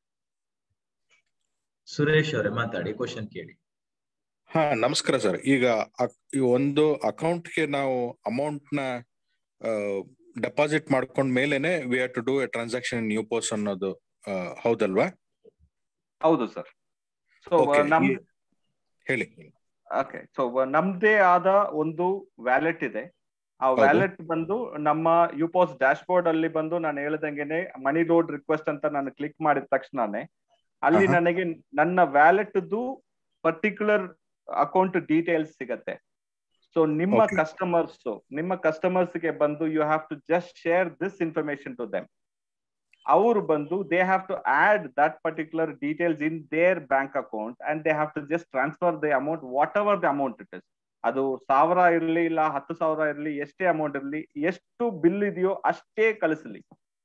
ಸುರೇಶ್ ಅವರೇ ಮಾತಾಡಿ, ಕ್ವಶನ್ ಕೇಳಿ. ಹಾ, ನಮಸ್ಕಾರ ಸರ್. ಈಗ ಒಂದು ಅಕೌಂಟ್ಗೆ ನಾವು ಅಮೌಂಟ್ ನ ಡೆಪಾಸಿಟ್ ಮಾಡ್ಕೊಂಡ್ ಮೇಲೆನೆ we have to do a transaction in UPOS ಅನ್ನೋದು ಹೌದಲ್ವಾ? ಹೌದು ಸರ್. ಸೊ ಹೇಳಿ. ಓಕೆ, ಸೊ ನಮ್ದೇ ಆದ ಒಂದು ವ್ಯಾಲೆಟ್ ಇದೆ. ಆ ವ್ಯಾಲೆಟ್ ಬಂದು ನಮ್ಮ ಯುಪೋಸ್ ಡ್ಯಾಶ್ ಬೋರ್ಡ್ ಅಲ್ಲಿ ಬಂದು ನಾನು ಹೇಳ್ದಂಗೆನೆ ಮನಿ ಲೋಡ್ ರಿಕ್ವೆಸ್ಟ್ ಅಂತ ನಾನು ಕ್ಲಿಕ್ ಮಾಡಿದ ತಕ್ಷಣನೇ ಅಲ್ಲಿ ನನಗೆ ನನ್ನ ವ್ಯಾಲೆಟ್ದು ಪರ್ಟಿಕ್ಯುಲರ್ ಅಕೌಂಟ್ ಡೀಟೇಲ್ಸ್ ಸಿಗತ್ತೆ. ಸೊ ನಿಮ್ಮ ಕಸ್ಟಮರ್ಸ್ಗೆ ಬಂದು you have to just share this information to them. ಅವರು ಬಂದು they have to add that particular details in their bank account and they have to just transfer the amount, whatever the amount it is. ಅದು 1000 ಇರಲಿ ಇಲ್ಲ 10,000 ಇರಲಿ, ಎಷ್ಟೇ amount ಇರಲಿ, ಎಷ್ಟು bill ಇದೆಯೋ ಅಷ್ಟೇ ಕಳಿಸಲಿ.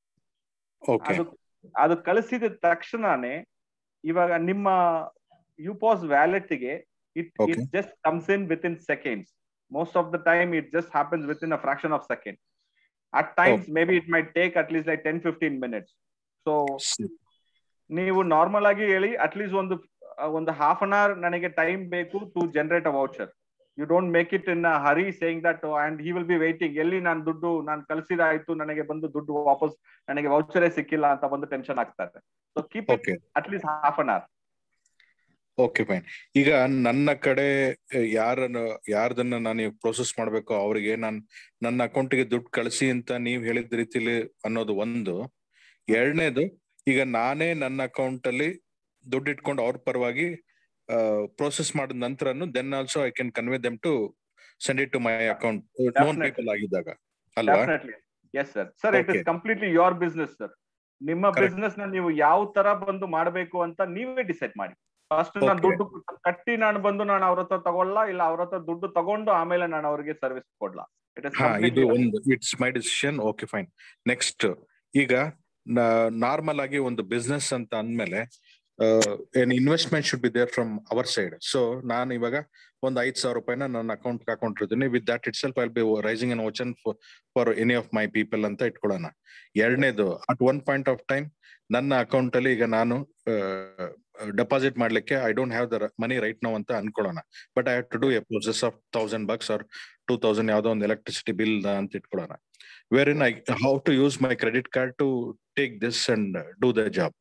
ಅದು ಕಳಿಸಿದ ತಕ್ಷಣನೇ ಇವಾಗ ನಿಮ್ಮ ಯುಪೋಸ್ ವ್ಯಾಲೆಟ್ಗೆ it just comes in within seconds. Most of the time it just happens within a fraction of second. At times maybe it might take at least like 10-15 minutes. So ನೀವು ನಾರ್ಮಲ್ ಆಗಿ ಹೇಳಿ at least ಒಂದು half an hour ನನಗೆ time ಬೇಕು to generate a voucher. You don't make it in a hurry saying that and he will be waiting. ಎಲ್ಲಿ ನಾನು ಕಳಿಸಿದಾಯ್ತು, ನನಗೆ ಬಂದು ದುಡ್ಡು ವಾಪಸ್ ನನಗೆ ವೌಚರೇ ಸಿಕ್ಕಿಲ್ಲ ಅಂತ ಬಂದು ಟೆನ್ಷನ್ ಆಗ್ತಾರೆ. So keep it at least half an hour. Okay, fine. ಈಗ ನನ್ನ ಕಡೆ ಯಾರ್ದನ್ನ ನಾನು ಪ್ರೋಸೆಸ್ ಮಾಡ್ಬೇಕು ಅವ್ರಿಗೆ ನನ್ನ ಅಕೌಂಟ್ಗೆ ದುಡ್ಡು ಕಳಿಸಿ ಅಂತ ನೀವ್ ಹೇಳಿದ ರೀತಿಲಿ ಅನ್ನೋದು ಒಂದು. ಎರಡನೇದು, ಈಗ ನಾನೇ ನನ್ನ ಅಕೌಂಟ್ ಅಲ್ಲಿ ದುಡ್ಡು ಇಟ್ಕೊಂಡು ಅವ್ರ ಪರವಾಗಿ ಪ್ರೋಸೆಸ್ ಮಾಡಿದ ನಂತರನು then also I can convey them to send it to my account known people ಆಗಿದ್ದಾಗ ಅಲ್ವಾ? Yes sir. Sir, it is completely your business sir. ನಿಮ್ಮ ಬಿಸ್ನೆಸ್ ನ ನೀವು ಯಾವ ತರ ಬಂದು ಮಾಡಬೇಕು ಅಂತ ನೀವೇ ಡಿಸೈಡ್ ಮಾಡಿ. ಫಸ್ಟ್ ನಾನು ದುಡ್ಡು ಕಟ್ಟಿ ನಾನು ಅವ್ರ ಹತ್ರ ತಗೊಳ್ಳ, ಇಲ್ಲ ಅವ್ರ ಹತ್ರ ದುಡ್ಡು ತಗೊಂಡು ಆಮೇಲೆ ನಾನು ಅವ್ರಿಗೆ ಸರ್ವಿಸ್ ಕೊಡ್ಲಾ. ಇದು ಒಂದು it's my decision. Okay, fine. Next, ಈಗ ನಾರ್ಮಲ್ ಆಗಿ ಒಂದು ಬಿಸ್ನೆಸ್ ಅಂತ ಅಂದ್ಮೇಲೆ investment should be there from our side. So ನಾನು ಇವಾಗ ಒಂದು 5,000 ರೂಪಾಯಿನ ನನ್ನ ಅಕೌಂಟ್ ಹಾಕೊಂಡಿರ್ತೀನಿ. With that itself I will be raising a voucher for any of my people ಅಂತ ಇಟ್ಕೊಳ್ಳೋಣ. ಎರಡನೇದು, at one point of time ನನ್ನ ಅಕೌಂಟ್ ಅಲ್ಲಿ ಈಗ ನಾನು ಡೆಪಾಸಿಟ್ ಮಾಡ್ಲಿಕ್ಕೆ I don't have the money right now ಅಂತ ಅನ್ಕೊಳ್ಳೋಣ. But I have to do a process of $1,000 or 2,000 ಯಾವ್ದೋ ಒಂದು ಎಲೆಕ್ಟ್ರಿಸಿಟಿ ಬಿಲ್ ಅಂತ ಇಟ್ಕೊಳ್ಳೋಣ. Wherein how to use my credit card to take this and do the job.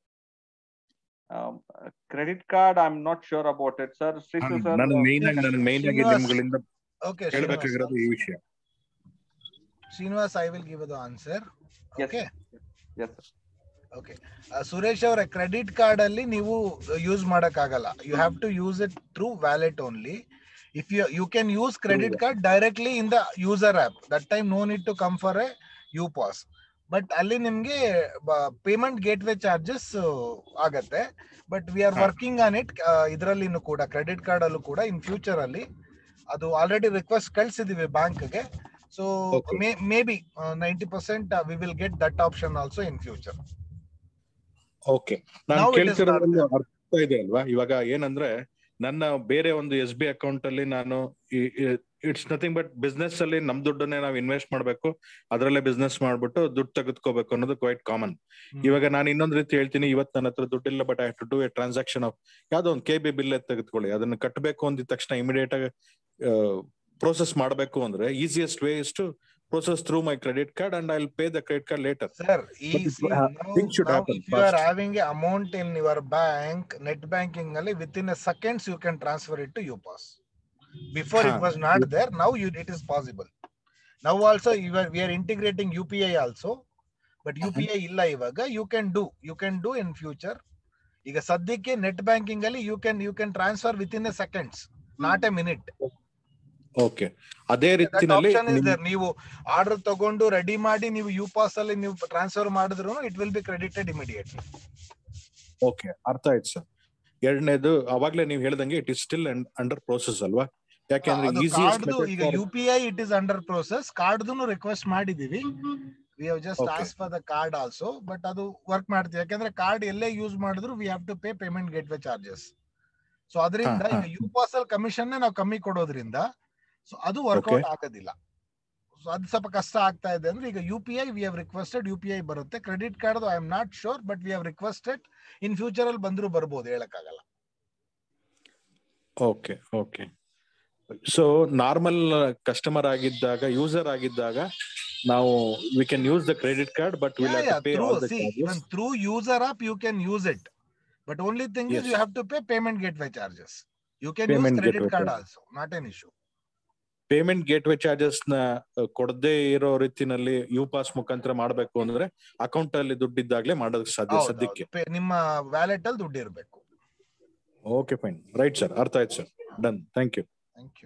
Credit card I am not sure about it sir. ನಾನು main ಆಗಿ ನಿಮ್ಗಳಿಂದ ಹೇಳಬೇಕಾಗಿರೋದು ಈ ವಿಷಯ. Srinivas, I will give the answer. Okay, yes sir. Okay, Suresh ಅವರ credit card ಅಲ್ಲಿ ನೀವು use ಮಾಡಕ್ ಆಗಲ್ಲ. You have to use it through wallet only. If you can use credit card directly in the user app, that time no need to come for a UPAS. But ಅಲ್ಲಿ ನಿಮ್ಗೆ payment gateway charges ಆಗತ್ತೆ. But we are working on it. ಇದರಲ್ಲಿ ಕೂಡ credit card ಅಲ್ಲೂ ಕೂಡ ಇನ್ future ಅಲ್ಲಿ ಅದು already request ಕಳ್ಸಿದೀವಿ ಬ್ಯಾಂಕ್ಗೆ. So maybe 90% we will get that option also in future. Okay, ನಾನು ಕೇಳ್ತಿರೋದ್ರಲ್ಲಿ ಅರ್ಥ ಇದೆ ಅಲ್ವಾ? ಇವಾಗ ಏನಂದ್ರೆ ನನ್ನ ಬೇರೆ ಒಂದು SBI ಅಕೌಂಟ್ ಅಲ್ಲಿ ನಾನು ಇಟ್ಸ್ ನಥಿಂಗ್ ಬಟ್ ಬಿಸ್ನೆಸ್ ಅಲ್ಲಿ ನಮ್ ದುಡ್ಡನ್ನೇ ನಾವು ಇನ್ವೆಸ್ಟ್ ಮಾಡ್ಬೇಕು, ಅದರಲ್ಲೇ ಬಿಸ್ನೆಸ್ ಮಾಡ್ಬಿಟ್ಟು ದುಡ್ಡು ತೆಗೆದುಕೋಬೇಕು ಅನ್ನೋದು ಕ್ವೈಟ್ ಕಾಮನ್. ಇವಾಗ ನಾನು ಇನ್ನೊಂದ್ ರೀತಿ ಹೇಳ್ತೀನಿ, ಇವತ್ತು ನನ್ನ ಹತ್ರ ದುಡ್ಡಿಲ್ಲ, but I have to do a transaction of ಯಾವ್ದೋ ಒಂದು KB ಬಿಲ್ ತೆಗೆದುಕೊಳ್ಳಿ, ಅದನ್ನ ಕಟ್ಟಬೇಕು ಅಂದಿದ ತಕ್ಷಣ ಇಮಿಡಿಯೇಟ್ ಆಗಿ process ಮಾಡಬೇಕು ಅಂದ್ರೆ easiest way is to process through my credit card and I'll pay the credit card later. Sir, things should happen if you are having a amount in your bank, net banking alli within a seconds you can transfer it to UPAS. Before it was not there, now it is possible. Now also we are integrating UPI also. But UPI ಇಲ್ಲ ಇವಾಗ. You can do in future. ಈಗ ಸದ್ಯಕ್ಕೆ net banking ಅಲ್ಲಿ you can transfer within seconds, not a minute. Okay, ಅದೇ ರೀತಿನಲ್ಲಿ ನೀವು order ತಗೊಂಡು ready ಮಾಡಿ ನೀವು UPAS ಅಲ್ಲಿ ನೀವು ಟ್ರಾನ್ಸ್ಫರ್ ಮಾಡಿದ್ರು it will be credited immediately. Okay, ಅರ್ಥ ಆಯ್ತು ಸರ್. ಎರಡನೇದು ಅವಾಗ್ಲೇ ನೀವು ಹೇಳ್ದಂಗೆ it is still under process ಅಲ್ವಾ? ಯಾಕೆಂದ್ರೆ ಈಗ UPI it is under process. ಕಾರ್ಡ್ದು ರಿಕ್ವೆಸ್ಟ್ ಮಾಡಿದೀವಿ. We have just ask for the card also, but ಅದು ವರ್ಕ್ ಮಾಡ್ತೀವಿ. ಯಾಕಂದ್ರೆ ಕಾರ್ಡ್ ಎಲ್ಲೇ ಯೂಸ್ ಮಾಡಿದ್ರು we have to pay payment gateway charges. So ಅದರಿಂದ ಈಗ UPAS ಅಲ್ಲಿ ಕಮಿಷನ್ ನಾವು ಕಮ್ಮಿ ಕೊಡೋದ್ರಿಂದ ಸೊ ಅದು ವರ್ಕೌಟ್ ಆಗೋದಿಲ್ಲ. ಸೊ ಅದು ಸ್ವಲ್ಪ ಕಷ್ಟ ಆಗ್ತಾ ಇದೆ. ಅಂದ್ರೆ ಈಗ UPI we have requested, UPI ಬರುತ್ತೆ. Credit card I am not sure, but we have requested. In future ಅಲ್ಲಿ ಬಂದ್ರು ಬರ್ಬೋದು, ಹೇಳಕ್ಕಾಗಲ್ಲ. Okay okay. So normal customer ಆಗಿದ್ದಾಗ, ಯೂಸರ್ ಆಗಿದ್ದಾಗ ನಾವು we can use the credit card, but will have to pay all the charges. Even through user app you can use it, but only thing is you have to pay payment gateway charges. You can use credit card also, not an issue. Payment gateway charges ನ ಕೊಡದೇ ಇರೋ ರೀತಿನಲ್ಲಿ UPAS ಮುಖಾಂತರ ಮಾಡಬೇಕು ಅಂದ್ರೆ account ಅಲ್ಲಿ ದುಡ್ಡಿದ್ದಾಗ್ಲೇ ಮಾಡೋದಕ್ಕೆ ಸಾಧ್ಯ ಸದ್ಯಕ್ಕೆ. ನಿಮ್ಮ ವ್ಯಾಲೆಟ್ ಅಲ್ಲಿ ದುಡ್ಡು ಇರಬೇಕು. ಓಕೆ, ಫೈನ್, ರೈಟ್ ಸರ್, ಅರ್ಥ ಆಯ್ತು sir. Done, thank you.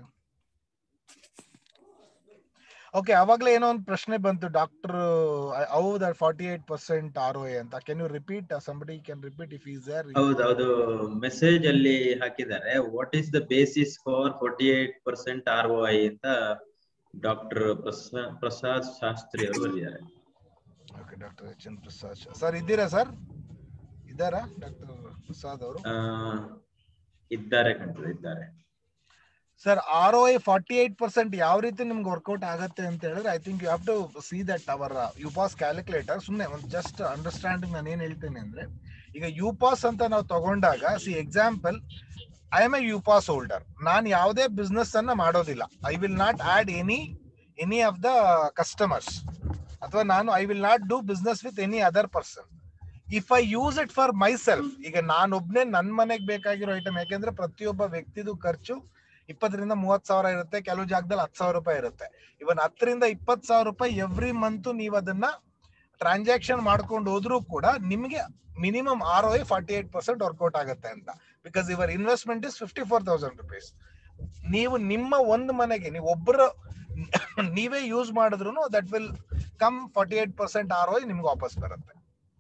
Okay, ಅವಾಗಲೇ ಏನೋ ಒಂದು ಪ್ರಶ್ನೆ ಬಂತು ಡಾಕ್ಟರ್, ಹೌ ದಟ್ 48% ROI ಅಂತ. Can you repeat? Somebody can repeat if is there? ಹೌದು, ಅದು ಮೆಸೇಜ್ ಅಲ್ಲಿ ಹಾಕಿದ್ದಾರೆ. What is the basis for 48% ROI ಅಂತ ಡಾಕ್ಟರ್ ಪ್ರಸಾದ್ ಶಾಸ್ತ್ರಿ ಅವರು ಬರೆದಿದ್ದಾರೆ. Okay, doctor HN Prasad sir ಇದ್ದೀರಾ? ಸರ್ ಇದ್ದಾರಾ ಡಾಕ್ಟರ್ ಪ್ರಸಾದ್ ಅವರು? ಇದ್ದಾರೆ ಕಂಡ್ರೆ ಇದ್ದಾರೆ. ಸರ್, ROI 48% ಯಾವ ರೀತಿ ನಿಮ್ಗೆ ವರ್ಕೌಟ್ ಆಗತ್ತೆ ಅಂತ ಹೇಳಿದ್ರೆ, I think you have to see that our UPAS calculator. ಸುಮ್ಮನೆ ಒಂದು ಜಸ್ಟ್ ಅಂಡರ್ಸ್ಟ್ಯಾಂಡಿಂಗ್ ನಾನು ಏನ್ ಹೇಳ್ತೇನೆ ಅಂದ್ರೆ, ಈಗ UPAS ಅಂತ ನಾವು ತಗೊಂಡಾಗ, see example, I am a UPAS holder. ನಾನು ಯಾವುದೇ ಬಿಸ್ನೆಸ್ ಅನ್ನ ಮಾಡೋದಿಲ್ಲ. I will not add any of the customers, ಅಥವಾ I will not do business with any other person. If I use it for myself, ಈಗ ನಾನೊಬ್ನೇ ನನ್ನ ಮನೆಗೆ ಬೇಕಾಗಿರೋ ಐಟಮ್, ಯಾಕೆಂದ್ರೆ ಪ್ರತಿಯೊಬ್ಬ ವ್ಯಕ್ತಿದು ಖರ್ಚು 20,000 to 30,000 ಇರುತ್ತೆ. ಕೆಲವು ಜಾಗದಲ್ಲಿ 10,000 ರೂಪಾಯಿ ಇರುತ್ತೆ. ಇವನ್ 10,000 to 20,000 ರೂಪಾಯಿ ಎವ್ರಿ ಮಂತ್ ನೀವು ಅದನ್ನ ಟ್ರಾನ್ಸಾಕ್ಷನ್ ಮಾಡ್ಕೊಂಡು ಹೋದ್ರೂ ಕೂಡ ನಿಮಗೆ ಮಿನಿಮಮ್ ROI 48% ವರ್ಕೌಟ್ ಆಗುತ್ತೆ ಅಂತ. Because your investment is 54,000 rupees. ನೀವು ನಿಮ್ಮ ಒಂದು ಮನೆಗೆ ನೀವು ಒಬ್ಬರು ನೀವೇ ಯೂಸ್ ಮಾಡಿದ್ರು ದಟ್ ವಿಲ್ ಕಮ್ 48% ROI ನಿಮ್ಗೆ ವಾಪಸ್ ಬರುತ್ತೆ.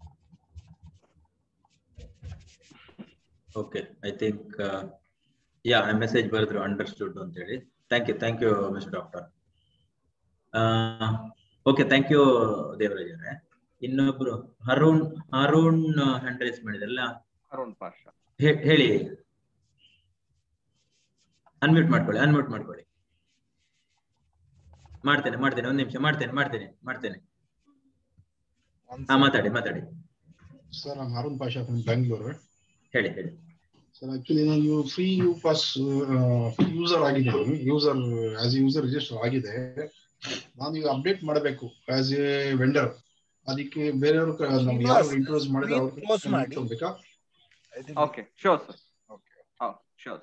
ಓಕೆ, ಐ ಥಿಂಕ್ ಮೆಸೇಜ್ ಬರೆದ್ರು ಅಂಡರ್ಸ್ಟುಡ್ ಅಂತ ಹೇಳಿ. Thank you mister doctor. Okay, thank you Devaraj ಅವರೇ. ಇನ್ನೊಬ್ರು ಹರುಣ್ ಹ್ಯಾಂಡ್ ರೈಸ್ ಮಾಡಿದ್ರಲ್ಲ, ಅರುಣ್ ಪಾಷಾ ಹೇಳಿ. ಅನ್ಮ್ಯೂಟ್ ಮಾಡ್ಕೊಳ್ಳಿ. ಮಾಡ್ತೇನೆ, ಒಂದ್ ನಿಮಿಷ ಮಾಡ್ತೇನೆ. ಮಾತಾಡಿ. ಸರ್, ನಾನು ಅರುಣ್ ಪಾಷಾ ಫ್ರಮ್ ಬ್ಯಾಂಗ್ಳೂರ್. ಹೇಳಿ. ಸರ್, ಆಕ್ಚುಲಿ ನಾನು ಫ್ರೀ UPAS ಯೂಸರ್ ಆಗಿದ್ದೀನಿ. ಯೂಸರ್ ರಿಜಿಸ್ಟರ್ ಆಗಿದೆ. ನಾನು ಈಗ ಅಪ್ಡೇಟ್ ಮಾಡಬೇಕು ಆಸ್ ಎ ವೆಂಡರ್. ಅದಕ್ಕೆ ಬೇರೆಯವರು ಯಾರು ಇಂಟ್ರೊಡ್ಯೂಸ್ ಮಾಡಿದ್ರೆ ಅವ್ರಿಗೆ ಬೇಕಾ? Okay, sure sir. ಶೋರ್.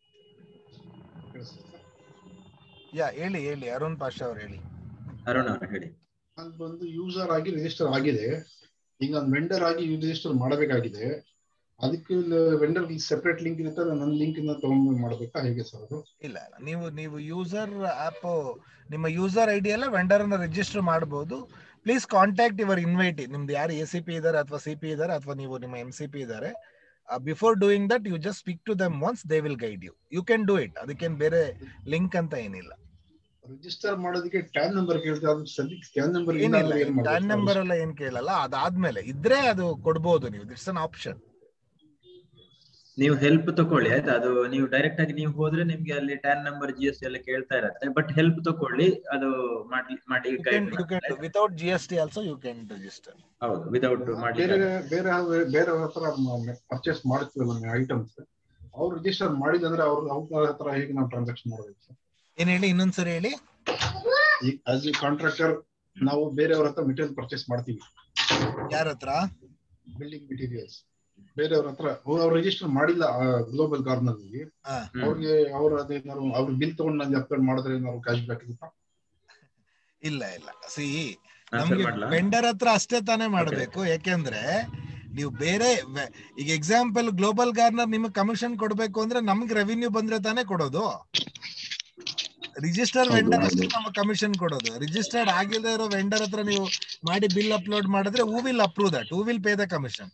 ಹೇಳಿ ಅರುಣ್ ಪಾಷಾ ಅವರು ಹೇಳಿ. ನಾನು ಬಂದು ಯೂಸರ್ ಆಗಿ ರಿಜಿಸ್ಟರ್ ಆಗಿದೆ. ಈಗ ನಾನು ವೆಂಡರ್ ಆಗಿ ರಿಜಿಸ್ಟರ್ ಮಾಡಬೇಕಾಗಿದೆ. ಅದಕ್ಕೆ ವೆಂಡರ್ ಸೆಪರೇಟ್ ಲಿಂಕ್ ಇರುತ್ತೆ, ನನ್ನ ಲಿಂಕ್ ಇಂದ ತಗೊಂಡು ಮಾಡಬೇಕಾ, ಹೇಗೆ ಸರ್ ಅದು? ಇಲ್ಲ, ನೀವು ಯೂಸರ್ ಆಪ್ ನಿಮ್ಮ ಯೂಸರ್ ID ಎಲ್ಲ ವೆಂಡರ್ ಅನ್ನ ರಿಜಿಸ್ಟರ್ ಮಾಡಬಹುದು. Please contact your invitee. ನಿಮ್ದು ಯಾರು ACP ಇದ್ದಾರೆ ಅಥವಾ CP ಇದ್ದಾರೆ ಅಥವಾ ನೀವು ನಿಮ್ಮ MCP ಇದ್ದಾರೆ. Before doing that you just speak to them once, they will guide you. You can do it. ಅದಕ್ಕೇನು ಬೇರೆ ಲಿಂಕ್ ಅಂತ ಏನಿಲ್ಲ. ರಿಜಿಸ್ಟರ್ ಮಾಡೋದಕ್ಕೆ ಟ್ಯಾನ್ ನಂಬರ್ ಕೇಳ್ತಾರೆ. ಸದ್ಯಕ್ಕೆ ಟ್ಯಾನ್ ನಂಬರ್ ಟ್ಯಾನ್ ನಂಬರ್ ಎಲ್ಲ ಏನ್ ಕೇಳಲ್ಲ. ಅದಾದ್ಮೇಲೆ ಇದ್ರೆ ಅದು ಕೊಡ್ಬೋದು ನೀವು. It's an option. ನೀವು ಹೆಲ್ಪ್ ತಕೊಳ್ಳಿ, ಆಯ್ತಾ? ಅದು ನೀವು ಡೈರೆಕ್ಟ್ ಆಗಿ ನೀವು ಹೋದ್ರೆ ನಿಮ್ಗೆ ಅಲ್ಲಿ ಟ್ಯಾನ್ ನಂಬರ್ GST ಎಲ್ಲ ಕೇಳ್ತಾ ಇರತ್ತೆ. ಬಟ್ ಹೆಲ್ಪ್ ತಕೊಳ್ಳಿ, ಅದು ಮಾಡಿ without GST also you can register. ಹೌದು, ವಿತೌಟ್ ಮಾಡಿ. ಬೇರೆ ಹತ್ರ ಪರ್ಚೇಸ್ ಮಾಡ್ತೀವಿ ನಮ್ಮ ಐಟಮ್ಸ್, ಅವ್ರು ರಿಜಿಸ್ಟರ್ ಮಾಡಿದಂದ್ರೆ ಅವ್ರ ಹತ್ರ ಹೇಗೆ ನಾವು ಟ್ರಾನ್ಸಾಕ್ಷನ್ ಮಾಡಬೇಕು? ಏನ್ ಹೇಳಿ, ಇನ್ನೊಂದ್ಸರಿ ಹೇಳಿ. ಆಸ್ ಎ ಕಾಂಟ್ರಾಕ್ಟರ್ ನಾವು ಬೇರೆಯವ್ರ ಹತ್ರ ಮೆಟೀರಿಯಲ್ ಪರ್ಚೇಸ್ ಮಾಡ್ತೀವಿ. ಯಾರ ಹತ್ರ? Building materials. ಬೇರೆಯವ್ರ ಹತ್ರ ಅವ್ರು ರಿಜಿಸ್ಟರ್ ಮಾಡಿಲ್ಲ ಗ್ಲೋಬಲ್ ಕಾರ್ನರ್ ಅಲ್ಲಿ, ಅವ್ರಿಗೆ ಅವ್ರ ಬಿಲ್ ತಗೊಂಡು ನಂಗೆ ಅಪ್ಲೋಡ್ ಮಾಡಿದ್ರೆ ಏನಾದ್ರು ಕ್ಯಾಶ್ ಬ್ಯಾಕ್ ಇರುತ್ತಾ? ಇಲ್ಲ. ಸಿ, ನಮ್ಗೆ ಮಾಡ್ಲಾ? ವೆಂಡರ್ ಹತ್ರ ಅಷ್ಟೇ ತಾನೇ ಮಾಡ್ಬೇಕು. ಯಾಕೆಂದ್ರೆ ನೀವು ಬೇರೆ ಈಗ ಎಕ್ಸಾಂಪಲ್ ಗ್ಲೋಬಲ್ ಗಾರ್ನರ್ ನಿಮ್ಗೆ ಕಮಿಷನ್ ಕೊಡ್ಬೇಕು ಅಂದ್ರೆ ನಮ್ಗೆ ರೆವಿನ್ಯೂ ಬಂದ್ರೆ ತಾನೇ ಕೊಡೋದು. ರಿಜಿಸ್ಟರ್ ವೆಂಡರ್ ಅಷ್ಟೇ ನಮಗೆ ಕಮಿಷನ್ ಕೊಡೋದು. ರಿಜಿಸ್ಟರ್ಡ್ ಆಗಿಲ್ಲದೆ ಇರೋ ವೆಂಡರ್ ಹತ್ರ ನೀವು ಮಾಡಿ ಬಿಲ್ ಅಪ್ಲೋಡ್ ಮಾಡಿದ್ರೆ who will approve that, who will pay the commission.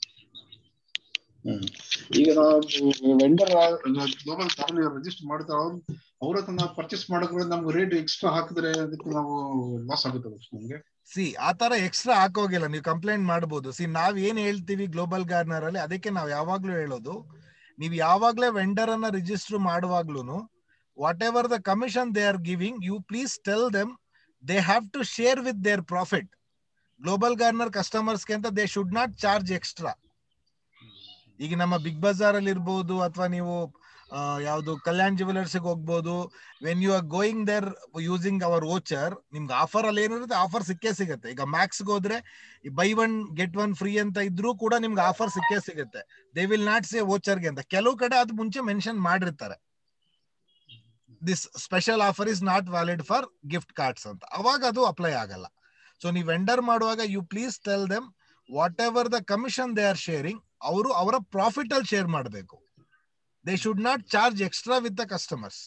ಈಗ ನಾವು ವೆಂಡರ್ ಗ್ಲೋಬಲ್ ಗಾರ್ನರ್ ರಿಜಿಸ್ಟರ್ ಮಾಡ್ತಾ ಅವ್ರ ಹತ್ರ ನಾವು ಪರ್ಚೇಸ್ ಮಾಡೋಕೆ ನಮ್ಗೆ ರೇಟ್ ಎಕ್ಸ್ಟ್ರಾ ಹಾಕಿದ್ರೆ ಅದಕ್ಕೆ ನಾವು ಲಾಸ್ ಆಗುತ್ತೆ ನಮ್ಗೆ. ಆತರ ಎಕ್ಸ್ಟ್ರಾ ಹಾಕೋಗಿಲ್ಲ, ನೀವು ಕಂಪ್ಲೇಂಟ್ ಮಾಡಬಹುದು. ನಾವ್ ಏನ್ ಹೇಳ್ತೀವಿ ಗ್ಲೋಬಲ್ ಗಾರ್ನರ್ ಅಲ್ಲಿ, ಅದಕ್ಕೆ ನಾವ್ ಯಾವಾಗ್ಲೂ ಹೇಳೋದು, ನೀವು ಯಾವಾಗ್ಲೇ ವೆಂಡರ್ ಅನ್ನ ರಿಜಿಸ್ಟರ್ ಮಾಡುವಾಗ್ಲೂ whatever the commission they are giving, you please tell them they have to share with their profit. Global Garner customers ಗೆ ಅಂತ they should not charge extra. ಈಗ ನಮ್ಮ ಬಿಗ್ ಬಜಾರ್ ಅಲ್ಲಿ ಇರ್ಬೋದು ಅಥವಾ ನೀವು ಯಾವ್ದು ಕಲ್ಯಾಣ್ ಜುವೆಲರ್ಸ್ ಹೋಗ್ಬೋದು, when you are going there using our voucher, ನಿಮ್ಗೆ ಆಫರ್ ಅಲ್ಲಿ ಏನಿರುತ್ತೆ ಆಫರ್ ಸಿಕ್ಕೇ ಸಿಗುತ್ತೆ. ಈಗ ಮ್ಯಾಕ್ಸ್ ಹೋದ್ರೆ ಬೈ 1 get 1 ಫ್ರೀ ಅಂತ ಇದ್ರೂ ಕೂಡ ನಿಮ್ಗೆ ಆಫರ್ ಸಿಕ್ಕೇ ಸಿಗುತ್ತೆ. ದೇ ವಿಲ್ ನಾಟ್ ಸೇ ವೋಚರ್ಗೆ ಅಂತ. ಕೆಲವು ಕಡೆ ಅದು ಮುಂಚೆ ಮೆನ್ಷನ್ ಮಾಡಿರ್ತಾರೆ, this special offer is not valid for gift cards ಅಂತ. ಅವಾಗ ಅದು ಅಪ್ಲೈ ಆಗಲ್ಲ. ಸೊ ನೀವು ವೆಂಡರ್ ಮಾಡುವಾಗ you please tell them whatever the commission they are sharing, ಅವರು ಅವರ ಪ್ರಾಫಿಟ್ ಅಲ್ಲಿ ಶೇರ್ ಮಾಡಬೇಕು. They should not charge extra with the customers.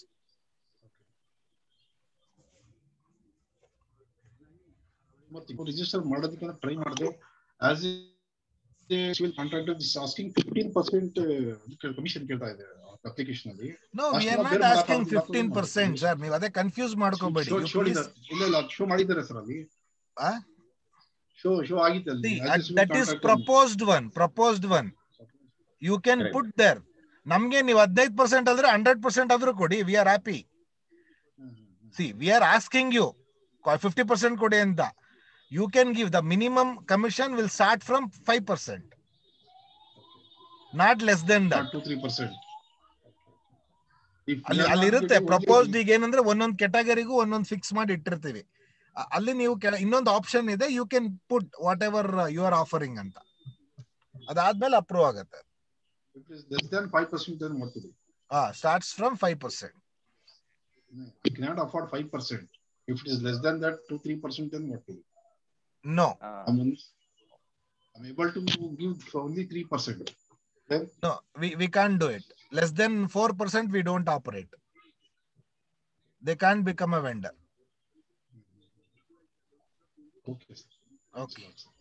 ಮತ್ತೆ ರಿಜಿಸ್ಟರ್ ಮಾಡೋದಕ್ಕೆ ಟ್ರೈ ಮಾಡಿದೆ. As civil contractor is asking 15% commission ಕೇಳ್ತಾ ಇದೆ ಅಪ್ಲಿಕೇಶನ್ ಅಲ್ಲಿ. No, we are not asking 15% sir. ನೀವು ಅದೇ ಕನ್ಫ್ಯೂಸ್ ಮಾಡ್ಕೋಬೇಡಿ. ಇಲ್ಲ ಶೋ ಮಾಡಿದ್ದಾರೆ ಸರ್ ಅಲ್ಲಿ. ಶೋ ಆಗಿದೆ ಅಲ್ಲಿ. That is proposed one. You can put there. ನಮ್ಗೆ ನೀವು 15% ಆದ್ರೆ 100% ಆದ್ರೂ ಕೊಡಿ, we are happy. We are asking you 50% ಕೊಡಿ ಅಂತ. You can give the minimum commission will start from 5%, not less than that. 2-3%. ಅಲ್ಲಿ ಇರುತ್ತೆ ಪ್ರಪೋಸ್ಡ್. ಈಗ ಏನಂದ್ರೆ ಒಂದೊಂದು ಕೆಟಗರಿಗೂ ಒಂದೊಂದು ಫಿಕ್ಸ್ ಮಾಡಿ ಇಟ್ಟಿರ್ತೀವಿ. ಅಲ್ಲಿ ನೀವು ಇನ್ನೊಂದು ಆಪ್ಷನ್ ಇದೆ, you can put whatever you are offering ಅಂತ. ಅದಾದ್ಮೇಲೆ ಅಪ್ರೂವ್ ಆಗುತ್ತೆ. If it is less than 5%, then what to do? Starts from 5%. I cannot afford 5%. If it is less than that, 2-3%, then what to do? No. I'm able to give only 3%. Then? No, we can't do it. Less than 4%, we don't operate. They can't become a vendor. Okay. Okay.